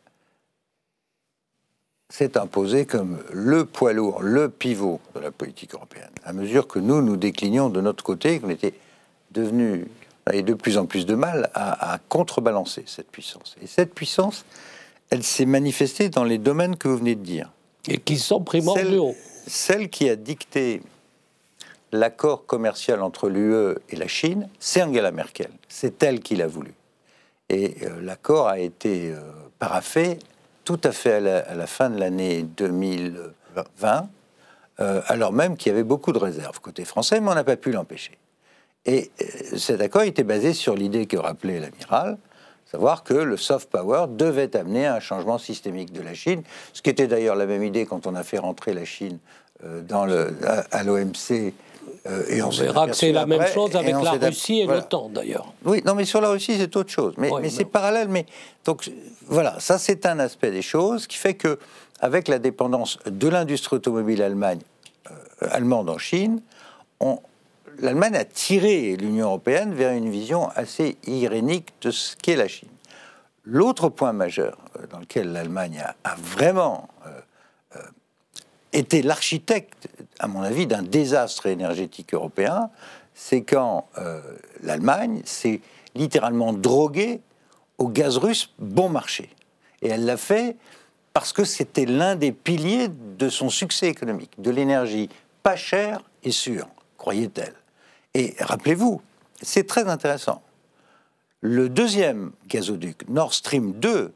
s'est imposée comme le poids lourd, le pivot de la politique européenne, à mesure que nous, nous déclinions de notre côté, qu'on était devenus, et de plus en plus de mal à, à contrebalancer cette puissance. Et cette puissance, elle s'est manifestée dans les domaines que vous venez de dire. Et qui sont primordiaux. Celle, celle qui a dicté l'accord commercial entre l'U E et la Chine, c'est Angela Merkel. C'est elle qui l'a voulu. Et euh, l'accord a été euh, paraphé tout à fait à la, à la fin de l'année deux mille vingt, euh, alors même qu'il y avait beaucoup de réserves côté français, mais on n'a pas pu l'empêcher. Et euh, cet accord était basé sur l'idée que rappelait l'amiral, savoir que le soft power devait amener à un changement systémique de la Chine, ce qui était d'ailleurs la même idée quand on a fait rentrer la Chine euh, dans le, à, à l'O M C. Euh, et on, on verra que c'est la même chose avec la Russie et voilà. l'OTAN, d'ailleurs. Oui, non, mais sur la Russie, c'est autre chose. Mais, oui, mais non. c'est parallèle. Mais donc, voilà, ça, c'est un aspect des choses qui fait que, avec la dépendance de l'industrie automobile Allemagne, euh, allemande en Chine, l'Allemagne a tiré l'Union européenne vers une vision assez irénique de ce qu'est la Chine. L'autre point majeur euh, dans lequel l'Allemagne a, a vraiment euh, euh, été l'architecte, à mon avis, d'un désastre énergétique européen, c'est quand euh, l'Allemagne s'est littéralement droguée au gaz russe bon marché. Et elle l'a fait parce que c'était l'un des piliers de son succès économique, de l'énergie pas chère et sûre, croyait-elle. Et rappelez-vous, c'est très intéressant, le deuxième gazoduc, Nord Stream deux,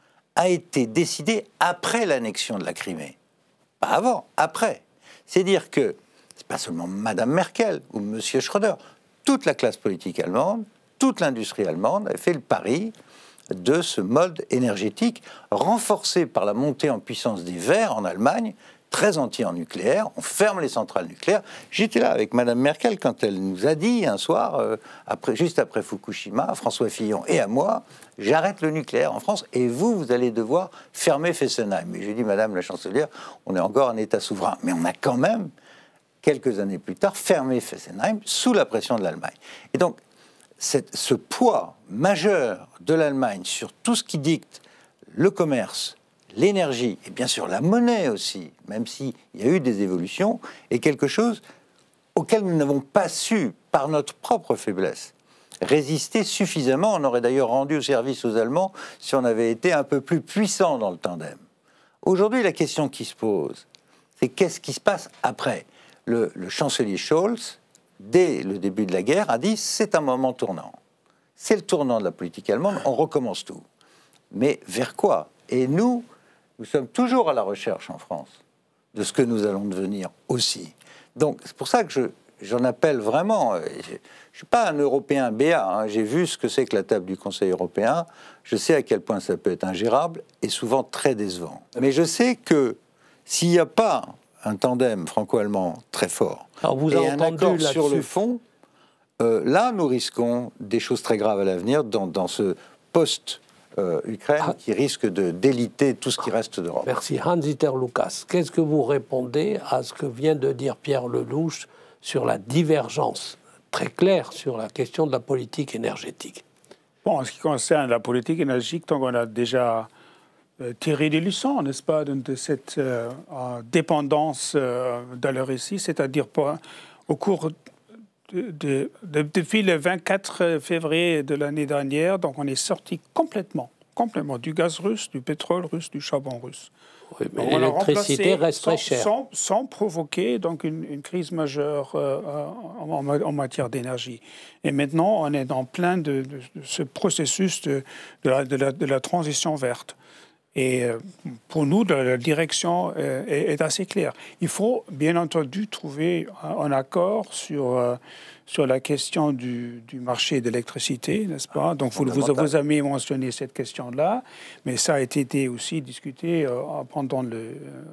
a été décidé après l'annexion de la Crimée. Pas avant, après. C'est dire que c'est pas seulement Madame Merkel ou Monsieur Schröder, toute la classe politique allemande, toute l'industrie allemande a fait le pari de ce mode énergétique renforcé par la montée en puissance des Verts en Allemagne, très anti en nucléaire. On ferme les centrales nucléaires. J'étais là avec Madame Merkel quand elle nous a dit un soir, euh, après, juste après Fukushima, à François Fillon et à moi, j'arrête le nucléaire en France et vous, vous allez devoir fermer Fessenheim. Mais j'ai dit, Madame la chancelière, on est encore un État souverain, mais on a quand même, quelques années plus tard, fermé Fessenheim sous la pression de l'Allemagne. Et donc, cette, ce poids majeur de l'Allemagne sur tout ce qui dicte le commerce, l'énergie, et bien sûr la monnaie aussi, même s'il y a eu des évolutions, est quelque chose auquel nous n'avons pas su, par notre propre faiblesse, résister suffisamment. On aurait d'ailleurs rendu service aux Allemands si on avait été un peu plus puissant dans le tandem. Aujourd'hui, la question qui se pose, c'est qu'est-ce qui se passe après ? le, le chancelier Scholz, dès le début de la guerre, a dit c'est un moment tournant. C'est le tournant de la politique allemande, on recommence tout. Mais vers quoi ? Et nous, nous sommes toujours à la recherche en France de ce que nous allons devenir aussi. Donc c'est pour ça que je, j'en appelle vraiment. Je ne suis pas un Européen B A, hein, j'ai vu ce que c'est que la table du Conseil européen, je sais à quel point ça peut être ingérable et souvent très décevant. Mais je sais que s'il n'y a pas un tandem franco-allemand très fort Alors vous et avez un accord là-dessus. sur le fond, euh, là nous risquons des choses très graves à l'avenir dans, dans ce post Euh, Ukraine ah. qui risque de déliter tout ce qui reste d'Europe. Merci. Hans-Dieter Lucas, qu'est-ce que vous répondez à ce que vient de dire Pierre Lellouche sur la divergence très claire sur la question de la politique énergétique? Bon, en ce qui concerne la politique énergétique, donc on a déjà euh, tiré des leçons, n'est-ce pas, de, de cette euh, dépendance euh, de la Russie, c'est-à-dire pour, au cours De, de, de, depuis le vingt-quatre février de l'année dernière, donc on est sorti complètement, complètement du gaz russe, du pétrole russe, du charbon russe. Oui, mais l'électricité reste très chère. Sans, sans provoquer donc une, une crise majeure euh, en, en matière d'énergie. Et maintenant, on est en plein de, de, de ce processus de, de, la, de, la, de la transition verte. Et pour nous, la direction est, est assez claire. Il faut bien entendu trouver un accord sur, sur la question du, du marché de l'électricité, n'est-ce pas? Donc vous, vous, vous avez mentionné cette question-là, mais ça a été aussi discuté pendant le,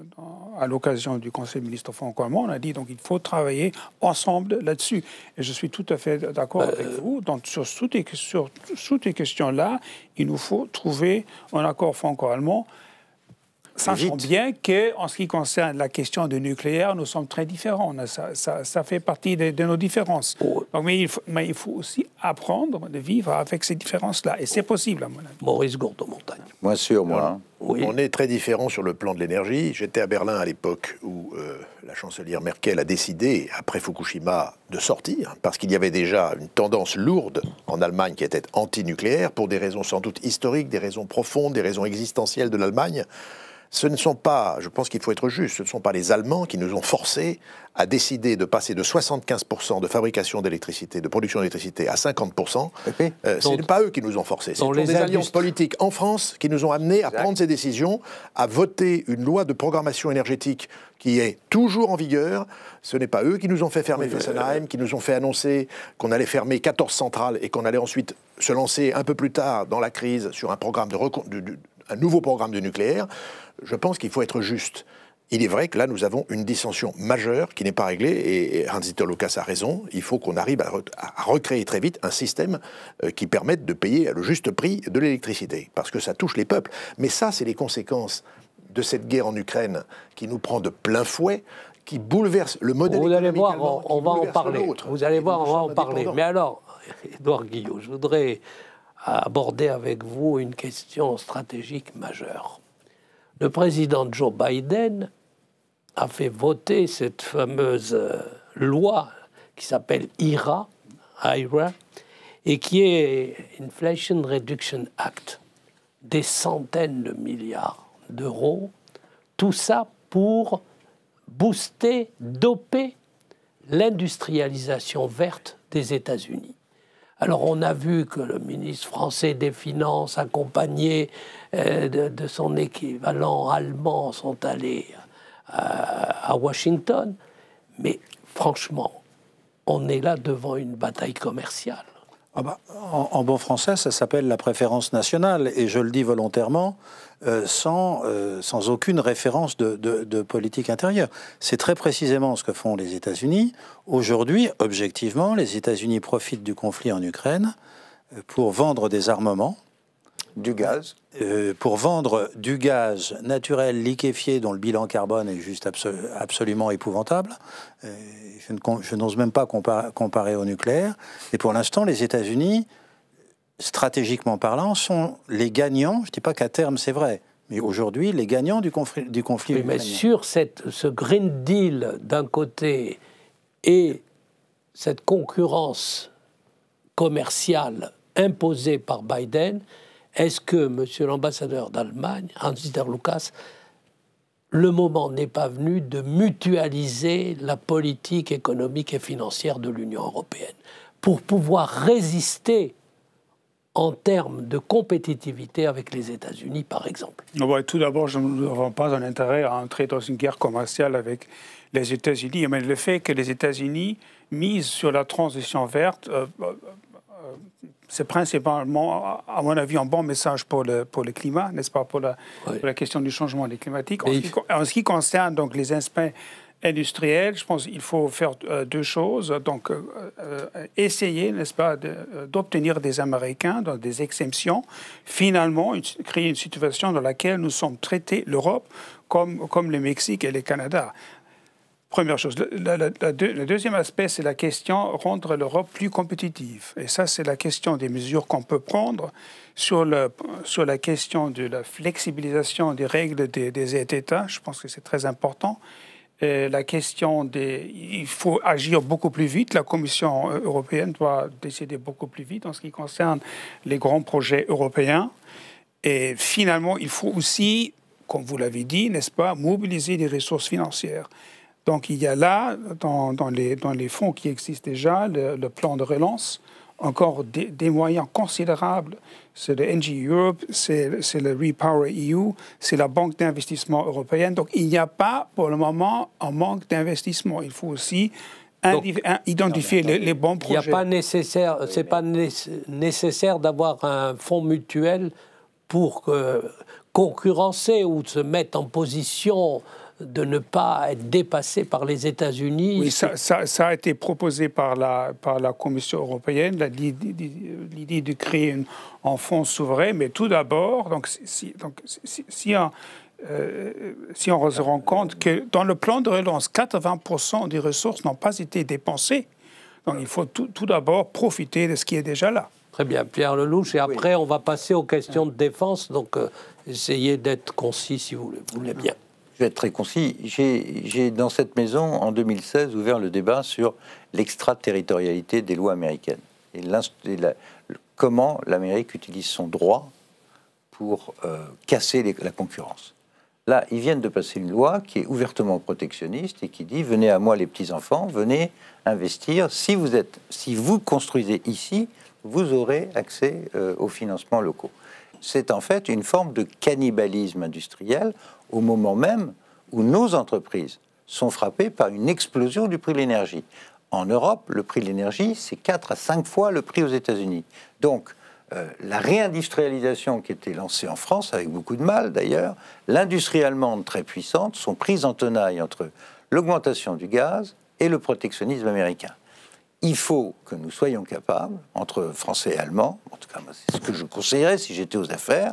à l'occasion du Conseil des ministres franco-allemand. On a dit donc il faut travailler ensemble là-dessus. Et je suis tout à fait d'accord euh... avec vous. Donc sur toutes les, sur, sur toutes les questions-là, il nous faut trouver un accord franco-allemand Sachant bien qu'en ce qui concerne la question du nucléaire, nous sommes très différents. Ça, ça, ça fait partie de, de nos différences. Oh. Donc, mais, il faut, mais il faut aussi apprendre de vivre avec ces différences-là. Et c'est possible, à mon avis. Maurice Gourdeau-Montagne. Moins sûr, moi. Oui. On est très différents sur le plan de l'énergie. J'étais à Berlin à l'époque où euh, la chancelière Merkel a décidé, après Fukushima, de sortir, parce qu'il y avait déjà une tendance lourde en Allemagne qui était anti-nucléaire, pour des raisons sans doute historiques, des raisons profondes, des raisons existentielles de l'Allemagne. Ce ne sont pas, je pense qu'il faut être juste, ce ne sont pas les Allemands qui nous ont forcés à décider de passer de soixante-quinze pour cent de fabrication d'électricité, de production d'électricité à cinquante pour cent. Oui. Euh, ce n'est pas eux qui nous ont forcés. Ce sont les des alliances industries politiques en France qui nous ont amenés à Exact. prendre ces décisions, à voter une loi de programmation énergétique qui est toujours en vigueur. Ce n'est pas eux qui nous ont fait fermer oui, Fessenheim, euh... qui nous ont fait annoncer qu'on allait fermer quatorze centrales et qu'on allait ensuite se lancer un peu plus tard dans la crise sur un programme de, recon... de, de un nouveau programme de nucléaire. Je pense qu'il faut être juste. Il est vrai que là, nous avons une dissension majeure qui n'est pas réglée, et Hans-Dieter Lucas a raison, il faut qu'on arrive à, re à recréer très vite un système euh, qui permette de payer le juste prix de l'électricité, parce que ça touche les peuples. Mais ça, c'est les conséquences de cette guerre en Ukraine qui nous prend de plein fouet, qui bouleverse le modèle Vous allez voir, allemand, on, on va en parler. Vous allez et voir, on va en parler. indépendants. Mais alors, Édouard Guillot, je voudrais aborder avec vous une question stratégique majeure. Le président Joe Biden a fait voter cette fameuse euh, loi qui s'appelle I R A, I R A, et qui est Inflation Reduction Act, des centaines de milliards d'euros, tout ça pour booster, doper l'industrialisation verte des États-Unis. Alors on a vu que le ministre français des Finances, accompagné euh, de, de son équivalent allemand, sont allés euh, à Washington. Mais franchement, on est là devant une bataille commerciale. Ah bah, en, en bon français, ça s'appelle la préférence nationale, et je le dis volontairement, euh, sans, euh, sans aucune référence de, de, de politique intérieure. C'est très précisément ce que font les États-Unis. Aujourd'hui, objectivement, les États-Unis profitent du conflit en Ukraine pour vendre des armements. Du gaz. Euh, pour vendre du gaz naturel liquéfié dont le bilan carbone est juste absolu, absolument épouvantable. Euh, je, ne, je n'ose même pas comparer, comparer au nucléaire. Et pour l'instant, les États-Unis, stratégiquement parlant, sont les gagnants. Je ne dis pas qu'à terme c'est vrai, mais aujourd'hui, les gagnants du conflit, du conflit oui, ukrainien. Mais sur cette, ce Green Deal d'un côté et cette concurrence commerciale imposée par Biden, est-ce que, monsieur l'ambassadeur d'Allemagne, Hans-Dieter Lucas, le moment n'est pas venu de mutualiser la politique économique et financière de l'Union européenne pour pouvoir résister en termes de compétitivité avec les États-Unis, par exemple? Ouais, tout d'abord, nous n'avons pas un intérêt à entrer dans une guerre commerciale avec les États-Unis. Mais le fait que les États-Unis misent sur la transition verte, euh, euh, c'est principalement, à mon avis, un bon message pour le, pour le climat, n'est-ce pas, pour la, oui. pour la question du changement climatique. En, ce qui, en ce qui concerne donc, les aspects industriels, je pense qu'il faut faire euh, deux choses. Donc, euh, euh, essayer, n'est-ce pas, de, d'obtenir des Américains dans des exemptions. Finalement, une, créer une situation dans laquelle nous sommes traités, l'Europe, comme, comme le Mexique et le Canada. Première chose. Le, la, la, la deux, le deuxième aspect, c'est la question de rendre l'Europe plus compétitive. Et ça, c'est la question des mesures qu'on peut prendre sur, le, sur la question de la flexibilisation des règles des, des États. Je pense que c'est très important. Et la question des... Il faut agir beaucoup plus vite. La Commission européenne doit décider beaucoup plus vite en ce qui concerne les grands projets européens. Et finalement, il faut aussi, comme vous l'avez dit, n'est-ce pas, mobiliser des ressources financières. Donc, il y a là, dans, dans, les, dans les fonds qui existent déjà, le, le plan de relance, encore des, des moyens considérables. C'est le N G Europe, c'est le Repower E U, c'est la Banque d'investissement européenne. Donc, il n'y a pas, pour le moment, un manque d'investissement. Il faut aussi Donc, identifier non, les, les bons projets. Il n'y a pas nécessaire, c'est pas nécessaire d'avoir un fonds mutuel pour que, concurrencer ou se mettre en position de ne pas être dépassé par les États-Unis. Oui, ça, ça, ça a été proposé par la, par la Commission européenne, l'idée de créer un, un fonds souverain, mais tout d'abord, donc, si, donc, si, si, on, euh, si on se rend compte que dans le plan de relance, quatre-vingts pour cent des ressources n'ont pas été dépensées, donc il faut tout, tout d'abord profiter de ce qui est déjà là. Très bien, Pierre Lellouche, et après on va passer aux questions de défense, donc euh, essayez d'être concis si vous le voulez bien. Je vais être très concis. J'ai, dans cette maison, en deux mille seize, ouvert le débat sur l'extraterritorialité des lois américaines et, et la, comment l'Amérique utilise son droit pour euh, casser les, la concurrence. Là, ils viennent de passer une loi qui est ouvertement protectionniste et qui dit « Venez à moi les petits-enfants, venez investir. Si vous, êtes, si vous construisez ici, vous aurez accès euh, aux financements locaux. » C'est en fait une forme de cannibalisme industriel au moment même où nos entreprises sont frappées par une explosion du prix de l'énergie. En Europe, le prix de l'énergie, c'est quatre à cinq fois le prix aux États-Unis. Donc, euh, la réindustrialisation qui était lancée en France, avec beaucoup de mal d'ailleurs, l'industrie allemande très puissante, sont prises en tenaille entre l'augmentation du gaz et le protectionnisme américain. Il faut que nous soyons capables, entre Français et Allemands, en tout cas c'est ce que je conseillerais si j'étais aux affaires,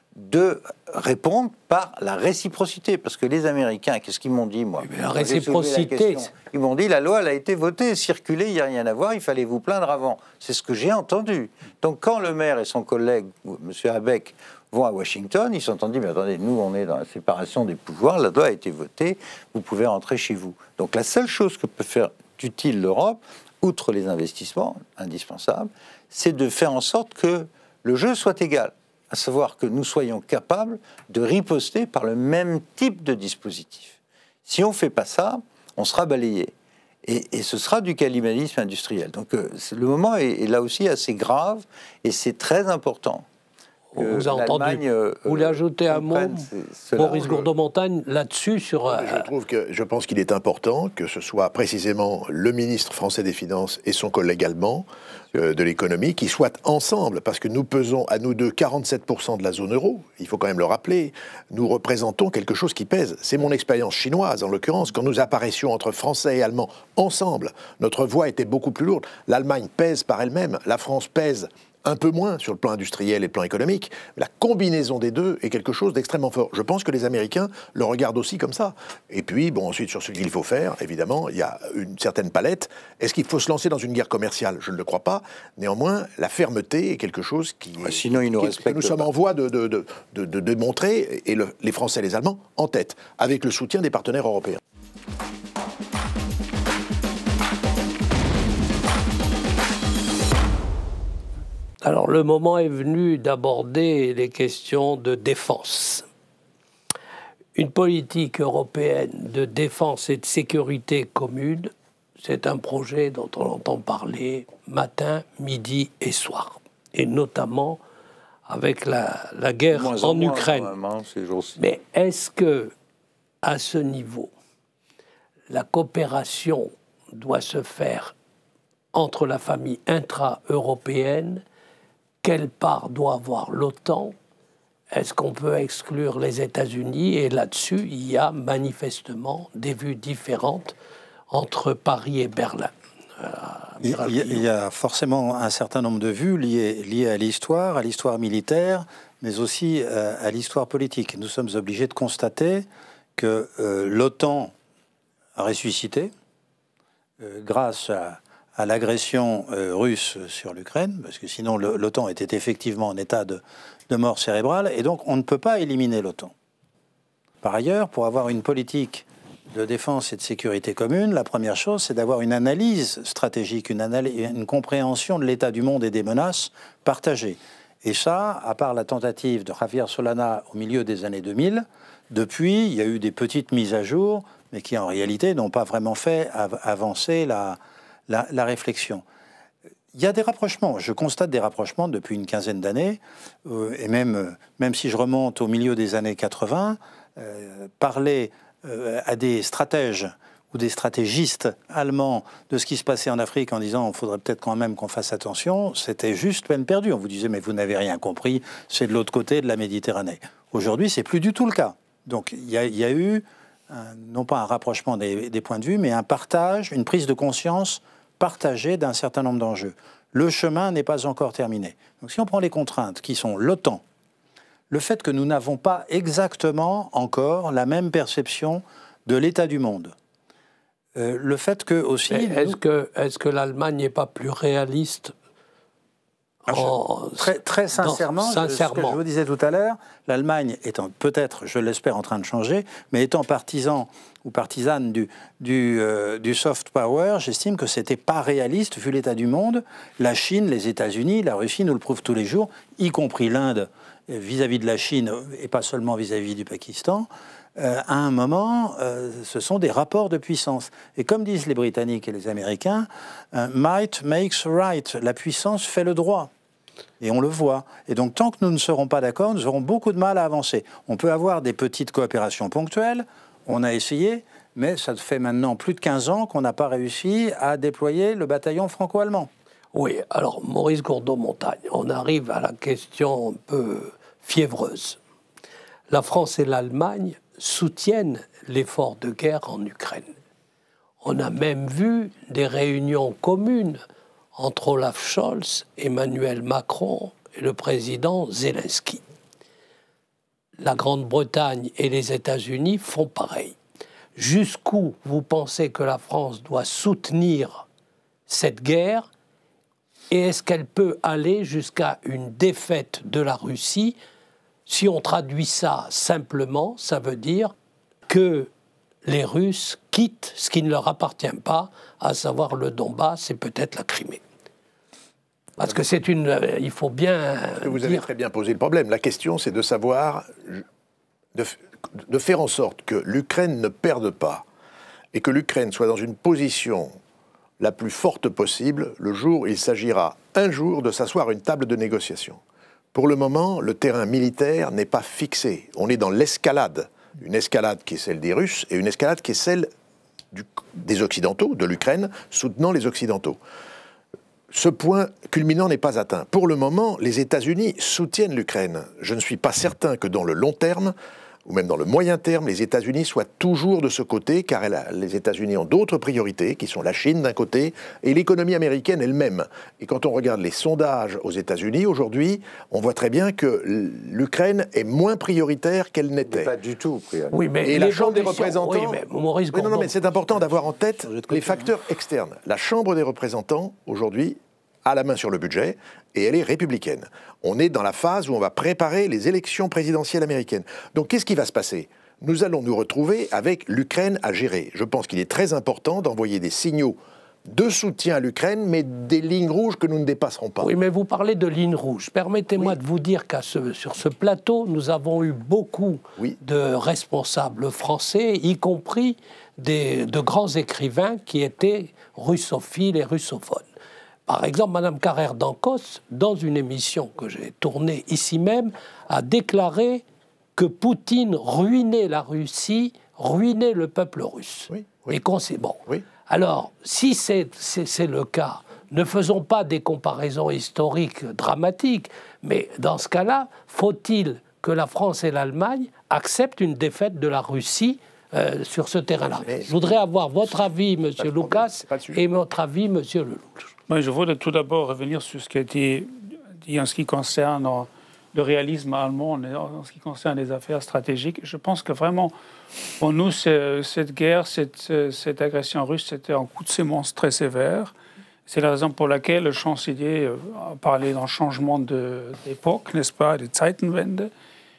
de répondre par la réciprocité. Parce que les Américains, qu'est-ce qu'ils m'ont dit, moi? La réciprocité... La ils m'ont dit, la loi, elle a été votée, circulée, il n'y a rien à voir, il fallait vous plaindre avant. C'est ce que j'ai entendu. Donc quand le maire et son collègue, M. Habeck, vont à Washington, ils se sont dit, mais attendez, nous, on est dans la séparation des pouvoirs, la loi a été votée, vous pouvez rentrer chez vous. Donc la seule chose que peut faire d'utile l'Europe, outre les investissements indispensables, c'est de faire en sorte que le jeu soit égal, à savoir que nous soyons capables de riposter par le même type de dispositif. Si on ne fait pas ça, on sera balayé. Et, et ce sera du cannibalisme industriel. Donc euh, le moment est, est là aussi assez grave et c'est très important. On vous a entendu. Euh, vous voulez ajouter un mot, Maurice Gourdeau-Montagne, là-dessus sur... Euh... Je trouve que, je pense qu'il est important que ce soit précisément le ministre français des Finances et son collègue allemand euh, de l'économie qui soient ensemble, parce que nous pesons à nous deux quarante-sept pour cent de la zone euro, il faut quand même le rappeler, nous représentons quelque chose qui pèse. C'est mon expérience chinoise, en l'occurrence, quand nous apparaissions entre Français et Allemands ensemble, notre voix était beaucoup plus lourde. L'Allemagne pèse par elle-même, la France pèse un peu moins sur le plan industriel et le plan économique. La combinaison des deux est quelque chose d'extrêmement fort. Je pense que les Américains le regardent aussi comme ça. Et puis, bon, ensuite, sur ce qu'il faut faire, évidemment, il y a une certaine palette. Est-ce qu'il faut se lancer dans une guerre commerciale? Je ne le crois pas. Néanmoins, la fermeté est quelque chose qui... Ouais, sinon, ils nous respectent que nous sommes pas. en voie de, de, de, de, de démontrer, et le, les Français et les Allemands en tête, avec le soutien des partenaires européens. Alors, le moment est venu d'aborder les questions de défense. Une politique européenne de défense et de sécurité commune, c'est un projet dont on entend parler matin, midi et soir. Et notamment avec la, la guerre en, en Ukraine. Même, hein, ces jours-ci. Mais est-ce que, à ce niveau, la coopération doit se faire entre la famille intra-européenne? Quelle part doit avoir l'OTAN? Est-ce qu'on peut exclure les États-Unis? Et là-dessus, il y a manifestement des vues différentes entre Paris et Berlin. Euh, il, y a, il y a forcément un certain nombre de vues liées, liées à l'histoire, à l'histoire militaire, mais aussi euh, à l'histoire politique. Nous sommes obligés de constater que euh, l'OTAN a ressuscité euh, grâce à... à l'agression euh, russe sur l'Ukraine, parce que sinon l'OTAN était effectivement en état de, de mort cérébrale, et donc on ne peut pas éliminer l'OTAN. Par ailleurs, pour avoir une politique de défense et de sécurité commune, la première chose, c'est d'avoir une analyse stratégique, une, analyse, une compréhension de l'état du monde et des menaces partagées. Et ça, à part la tentative de Javier Solana au milieu des années deux mille, depuis, il y a eu des petites mises à jour, mais qui en réalité n'ont pas vraiment fait av- avancer la... La, la réflexion. Il y a des rapprochements. Je constate des rapprochements depuis une quinzaine d'années, euh, et même, euh, même si je remonte au milieu des années quatre-vingts, euh, parler euh, à des stratèges ou des stratégistes allemands de ce qui se passait en Afrique en disant « il faudrait peut-être quand même qu'on fasse attention », c'était juste peine perdue. On vous disait « mais vous n'avez rien compris, c'est de l'autre côté de la Méditerranée ». Aujourd'hui, c'est plus du tout le cas. Donc il y, y a eu, un, non pas un rapprochement des, des points de vue, mais un partage, une prise de conscience partagée d'un certain nombre d'enjeux. Le chemin n'est pas encore terminé. Donc si on prend les contraintes qui sont l'OTAN, le fait que nous n'avons pas exactement encore la même perception de l'état du monde, euh, le fait que aussi... Est-ce nous... que, est-ce que l'Allemagne n'est pas plus réaliste? En... Très, très sincèrement, non, sincèrement. Ce que je vous disais tout à l'heure, l'Allemagne étant peut-être, je l'espère, en train de changer, mais étant partisan ou partisane du, du, euh, du soft power, j'estime que ce n'était pas réaliste vu l'état du monde. La Chine, les États-Unis, la Russie nous le prouvent tous les jours, y compris l'Inde vis-à-vis de la Chine et pas seulement vis-à-vis du Pakistan. Euh, à un moment, euh, ce sont des rapports de puissance. Et comme disent les Britanniques et les Américains, euh, might makes right, la puissance fait le droit. Et on le voit. Et donc, tant que nous ne serons pas d'accord, nous aurons beaucoup de mal à avancer. On peut avoir des petites coopérations ponctuelles, on a essayé, mais ça fait maintenant plus de quinze ans qu'on n'a pas réussi à déployer le bataillon franco-allemand. Oui, alors, Maurice Gourdeau-Montagne, on arrive à la question un peu fiévreuse. La France et l'Allemagne soutiennent l'effort de guerre en Ukraine. On a même vu des réunions communes entre Olaf Scholz, Emmanuel Macron et le président Zelensky. La Grande-Bretagne et les États-Unis font pareil. Jusqu'où vous pensez que la France doit soutenir cette guerre et est-ce qu'elle peut aller jusqu'à une défaite de la Russie? Si on traduit ça simplement, ça veut dire que les Russes quittent ce qui ne leur appartient pas, à savoir le Donbass et peut-être la Crimée. Parce que c'est une... Il faut bien... Vous dire... avez très bien posé le problème. La question, c'est de savoir, de, de faire en sorte que l'Ukraine ne perde pas et que l'Ukraine soit dans une position la plus forte possible le jour où il s'agira un jour de s'asseoir à une table de négociation. Pour le moment, le terrain militaire n'est pas fixé. On est dans l'escalade. Une escalade qui est celle des Russes et une escalade qui est celle du, des Occidentaux, de l'Ukraine, soutenant les Occidentaux. Ce point culminant n'est pas atteint. Pour le moment, les États-Unis soutiennent l'Ukraine. Je ne suis pas certain que dans le long terme, ou même dans le moyen terme, les États-Unis soient toujours de ce côté, car elle a, les États-Unis ont d'autres priorités, qui sont la Chine d'un côté, et l'économie américaine elle-même. Et quand on regarde les sondages aux États-Unis, aujourd'hui, on voit très bien que l'Ukraine est moins prioritaire qu'elle n'était. Pas du tout prioritaire. Oui, mais et la Chambre des représentants... Oui, mais Maurice oui, non, non, mais c'est important d'avoir en tête côté, les facteurs hein. externes. La Chambre des représentants, aujourd'hui, a la main sur le budget, et elle est républicaine. On est dans la phase où on va préparer les élections présidentielles américaines. Donc qu'est-ce qui va se passer? Nous allons nous retrouver avec l'Ukraine à gérer. Je pense qu'il est très important d'envoyer des signaux de soutien à l'Ukraine, mais des lignes rouges que nous ne dépasserons pas. Oui, mais vous parlez de lignes rouges. Permettez-moi oui. de vous dire qu'à ce, sur ce plateau, nous avons eu beaucoup oui. de responsables français, y compris des, de grands écrivains qui étaient russophiles et russophones. Par exemple, Mme Carrère d'Ancos, dans une émission que j'ai tournée ici même, a déclaré que Poutine ruinait la Russie, ruinait le peuple russe. Oui, oui. Et qu'on sait bon. Oui. Alors, si c'est, c'est, c'est le cas, ne faisons pas des comparaisons historiques dramatiques, mais dans ce cas-là, faut-il que la France et l'Allemagne acceptent une défaite de la Russie euh, sur ce terrain-là? Je voudrais avoir votre avis, M. Lucas, et votre avis, M. Lellouche. Oui, je voudrais tout d'abord revenir sur ce qui a été dit en ce qui concerne le réalisme allemand, en ce qui concerne les affaires stratégiques. Je pense que vraiment, pour nous, cette guerre, cette, cette agression russe, c'était un coup de sémence très sévère. C'est la raison pour laquelle le chancelier a parlé d'un changement d'époque, n'est-ce pas, de Zeitenwende.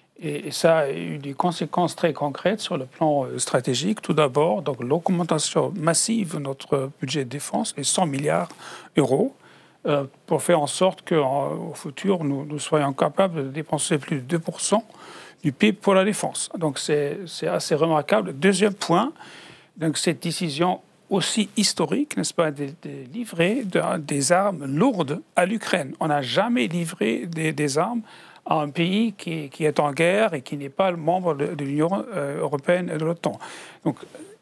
Et ça a eu des conséquences très concrètes sur le plan stratégique. Tout d'abord, donc l'augmentation massive de notre budget de défense, les cent milliards d'euros, euh, pour faire en sorte qu'au futur, nous, nous soyons capables de dépenser plus de deux pour cent du P I B pour la défense. Donc c'est assez remarquable. Deuxième point, donc cette décision aussi historique, n'est-ce pas, de, de livrer de, des armes lourdes à l'Ukraine. On n'a jamais livré des, des armes à un pays qui, qui est en guerre et qui n'est pas membre de, de l'Union européenne et de l'OTAN. Donc,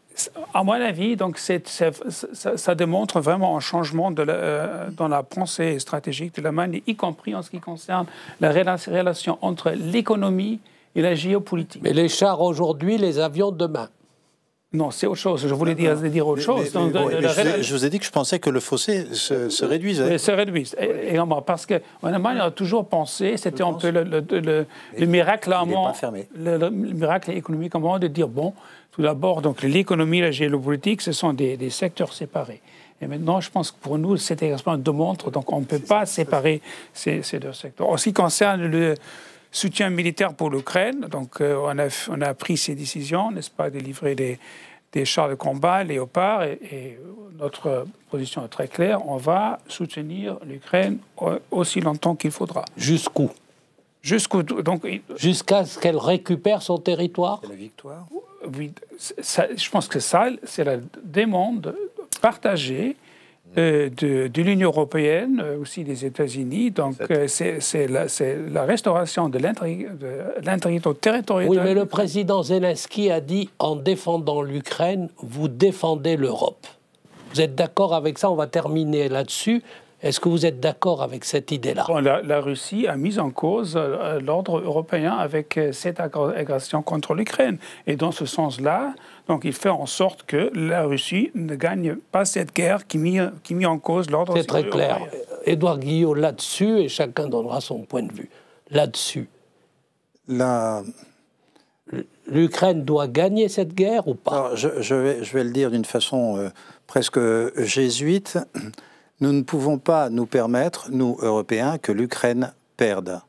à mon avis, donc c'est, c'est, ça, ça démontre vraiment un changement de la, euh, dans la pensée stratégique de l'Allemagne, y compris en ce qui concerne la relation entre l'économie et la géopolitique. Mais les chars aujourd'hui, les avions demain. Non, c'est autre chose. Je voulais dire, dire autre chose. Mais, mais, Donc, mais, de, mais de, je, je vous ai dit que je pensais que le fossé se, se réduisait. Oui, se réduise. Et, et, parce qu'en Allemagne, on a toujours pensé, c'était un peu le, le, le, le miracle allemand, le, le miracle économique allemand de dire, bon, tout d'abord, donc l'économie et la géopolitique, ce sont des, des secteurs séparés. Et maintenant, je pense que pour nous, cette expérience démontre, donc on ne peut pas séparer ces, ces deux secteurs. En ce qui concerne le soutien militaire pour l'Ukraine, donc euh, on, a, on a pris ces décisions, n'est-ce pas, de livrer des, des chars de combat, Léopard, et, et notre position est très claire, on va soutenir l'Ukraine aussi longtemps qu'il faudra. Jusqu'où? Jusqu'où donc jusqu'à ce qu'elle récupère son territoire? C'est la victoire. Oui, ça, je pense que ça, c'est la demande partagée Euh, de, de l'Union européenne, euh, aussi des États-Unis. Donc, euh, c'est la, la restauration de l'intégrité territoriale. Oui, mais le président Zelensky a dit, en défendant l'Ukraine, vous défendez l'Europe. Vous êtes d'accord avec ça? On va terminer là-dessus. Est-ce que vous êtes d'accord avec cette idée-là? Bon, la, la Russie a mis en cause euh, l'ordre européen avec euh, cette agression contre l'Ukraine. Et dans ce sens-là, donc il fait en sorte que la Russie ne gagne pas cette guerre qui met qui mis en cause l'ordre européen. C'est très clair. Édouard Guillot, là-dessus, et chacun donnera son point de vue. Là-dessus, la... l'Ukraine doit gagner cette guerre ou pas? Alors, je, je, vais, je vais le dire d'une façon euh, presque jésuite. Nous ne pouvons pas nous permettre, nous, Européens, que l'Ukraine perde.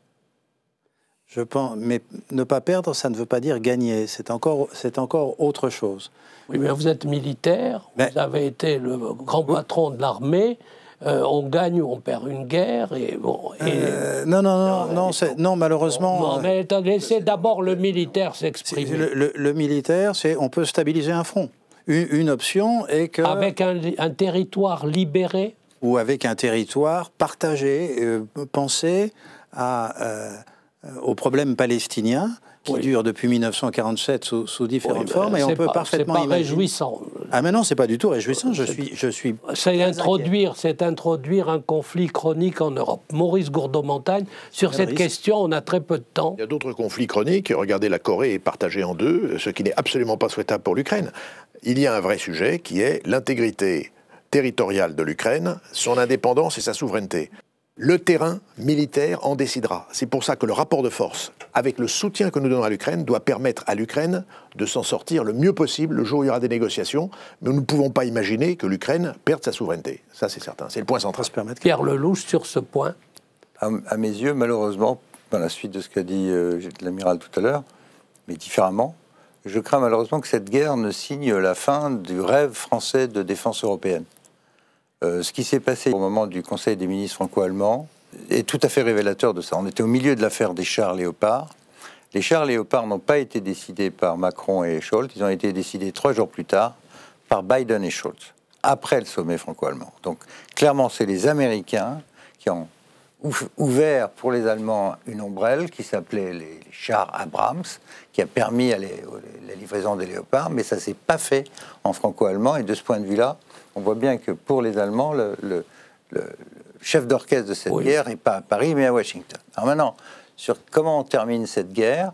Je pense, mais ne pas perdre, ça ne veut pas dire gagner. C'est encore, c'est encore autre chose. Oui, mais vous êtes militaire, mais... vous avez été le grand patron de l'armée. Euh, on gagne ou on perd une guerre. Et bon, et... Euh, non, non, non, non, non, c'est, non malheureusement... Non, mais laissez d'abord le militaire s'exprimer. Le, le, le militaire, c'est on peut stabiliser un front. Une, une option est que... Avec un, un territoire libéré? Ou avec un territoire partagé, euh, pensé à, euh, au problème palestinien qui oui. dure depuis mille neuf cent quarante-sept sous, sous différentes oui, formes, et on peut pas, parfaitement pas imaginer. Réjouissant. Ah mais non, c'est pas du tout réjouissant. Je suis, je suis. C'est introduire, c'est introduire un conflit chronique en Europe. Maurice Gourdeau-Montagne, sur cette question, on a très peu de temps. Il y a d'autres conflits chroniques. Regardez, la Corée est partagée en deux, ce qui n'est absolument pas souhaitable pour l'Ukraine. Il y a un vrai sujet qui est l'intégrité territoriale de l'Ukraine, son indépendance et sa souveraineté. Le terrain militaire en décidera. C'est pour ça que le rapport de force, avec le soutien que nous donnons à l'Ukraine, doit permettre à l'Ukraine de s'en sortir le mieux possible le jour où il y aura des négociations. Mais nous ne pouvons pas imaginer que l'Ukraine perde sa souveraineté. Ça, c'est certain. C'est le point central. Pierre Lellouche, sur ce point. À, à mes yeux, malheureusement, dans la suite de ce qu'a dit euh, l'amiral tout à l'heure, mais différemment, je crains malheureusement que cette guerre ne signe la fin du rêve français de défense européenne. Euh, ce qui s'est passé au moment du Conseil des ministres franco-allemands est tout à fait révélateur de ça. On était au milieu de l'affaire des chars Léopard. Les chars Léopard n'ont pas été décidés par Macron et Scholz, ils ont été décidés trois jours plus tard par Biden et Scholz, après le sommet franco-allemand. Donc clairement, c'est les Américains qui ont ouvert pour les Allemands une ombrelle qui s'appelait les, les chars Abrams, qui a permis à les, la livraison des Léopards, mais ça ne s'est pas fait en franco-allemand, et de ce point de vue-là, on voit bien que pour les Allemands, le, le, le chef d'orchestre de cette oui. guerre n'est pas à Paris, mais à Washington. Alors maintenant, sur comment on termine cette guerre,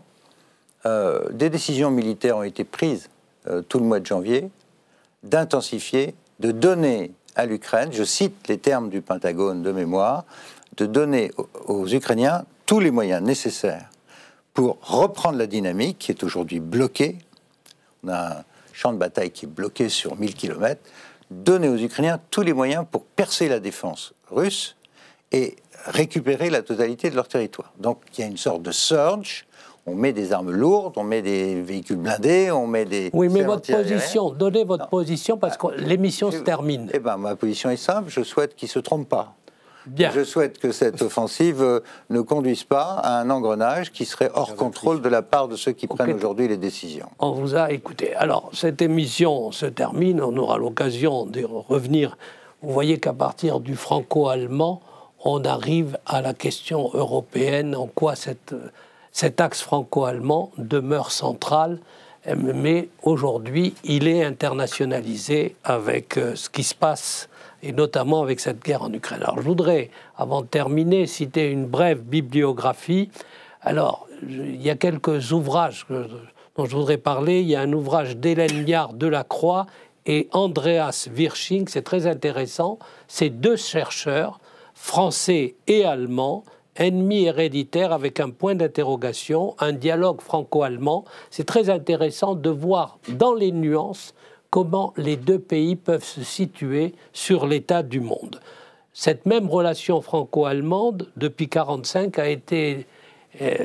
euh, des décisions militaires ont été prises euh, tout le mois de janvier, d'intensifier, de donner à l'Ukraine, je cite les termes du Pentagone de mémoire, de donner aux, aux Ukrainiens tous les moyens nécessaires pour reprendre la dynamique qui est aujourd'hui bloquée. On a un champ de bataille qui est bloqué sur mille kilomètres. Donner aux Ukrainiens tous les moyens pour percer la défense russe et récupérer la totalité de leur territoire. Donc il y a une sorte de surge. On met des armes lourdes, on met des véhicules blindés, on met des... Oui, mais votre position, donnez votre non. position parce que l'émission se termine. Eh bien, ma position est simple, je souhaite qu'ils ne se trompent pas. Bien. Je souhaite que cette offensive ne conduise pas à un engrenage qui serait hors contrôle de la part de ceux qui okay. prennent aujourd'hui les décisions. On vous a écouté. Alors, cette émission se termine, on aura l'occasion de revenir. Vous voyez qu'à partir du franco-allemand, on arrive à la question européenne, en quoi cette, cet axe franco-allemand demeure central, mais aujourd'hui, il est internationalisé avec ce qui se passe, et notamment avec cette guerre en Ukraine. Alors je voudrais, avant de terminer, citer une brève bibliographie Alors, il y a quelques ouvrages que, dont je voudrais parler. Il y a un ouvrage d'Hélène Miard Delacroix et Andreas Wirsching, c'est très intéressant. C'est deux chercheurs, français et allemands, ennemis héréditaires avec un point d'interrogation, un dialogue franco-allemand. C'est très intéressant de voir dans les nuances comment les deux pays peuvent se situer sur l'état du monde. Cette même relation franco-allemande, depuis mille neuf cent quarante-cinq, a été euh,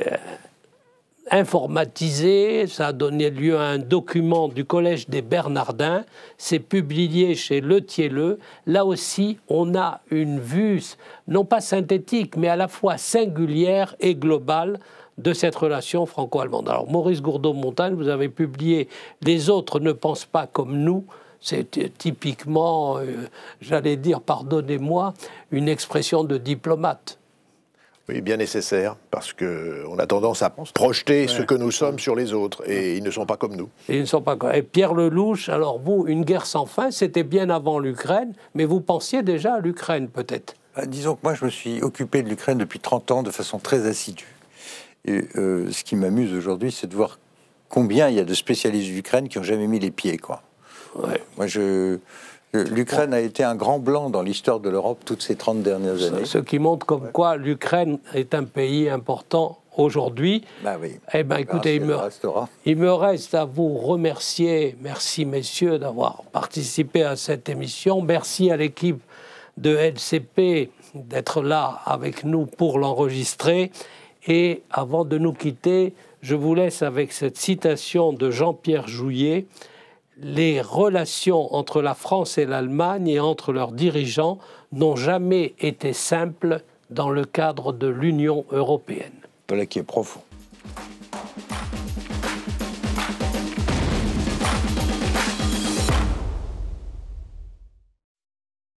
informatisée. Ça a donné lieu à un document du Collège des Bernardins. C'est publié chez Le Thielleux. Là aussi, on a une vue, non pas synthétique, mais à la fois singulière et globale de cette relation franco-allemande. Alors, Maurice Gourdeau-Montagne, vous avez publié « Les autres ne pensent pas comme nous ». C'est typiquement, euh, j'allais dire, pardonnez-moi, une expression de diplomate. Oui, bien nécessaire, parce qu'on a tendance à projeter ouais. ce que nous sommes sur les autres, et ils ne sont pas comme nous. Et ils ne sont pas comme... Et Pierre Lelouch, alors vous, une guerre sans fin, c'était bien avant l'Ukraine, mais vous pensiez déjà à l'Ukraine, peut-être? Ah, disons que moi, je me suis occupé de l'Ukraine depuis trente ans de façon très assidue. Et euh, ce qui m'amuse aujourd'hui, c'est de voir combien il y a de spécialistes d'Ukraine qui n'ont jamais mis les pieds, quoi. Ouais. Moi, je... L'Ukraine a été un grand blanc dans l'histoire de l'Europe toutes ces trente dernières années. Ce qui montre comme ouais. quoi l'Ukraine est un pays important aujourd'hui. Bah oui. Eh bien, écoutez, il me, il me reste à vous remercier. Merci, messieurs, d'avoir participé à cette émission. Merci à l'équipe de L C P d'être là avec nous pour l'enregistrer. Et avant de nous quitter, je vous laisse avec cette citation de Jean-Pierre Jouyet. Les relations entre la France et l'Allemagne et entre leurs dirigeants n'ont jamais été simples dans le cadre de l'Union européenne. Voilà qui est profond.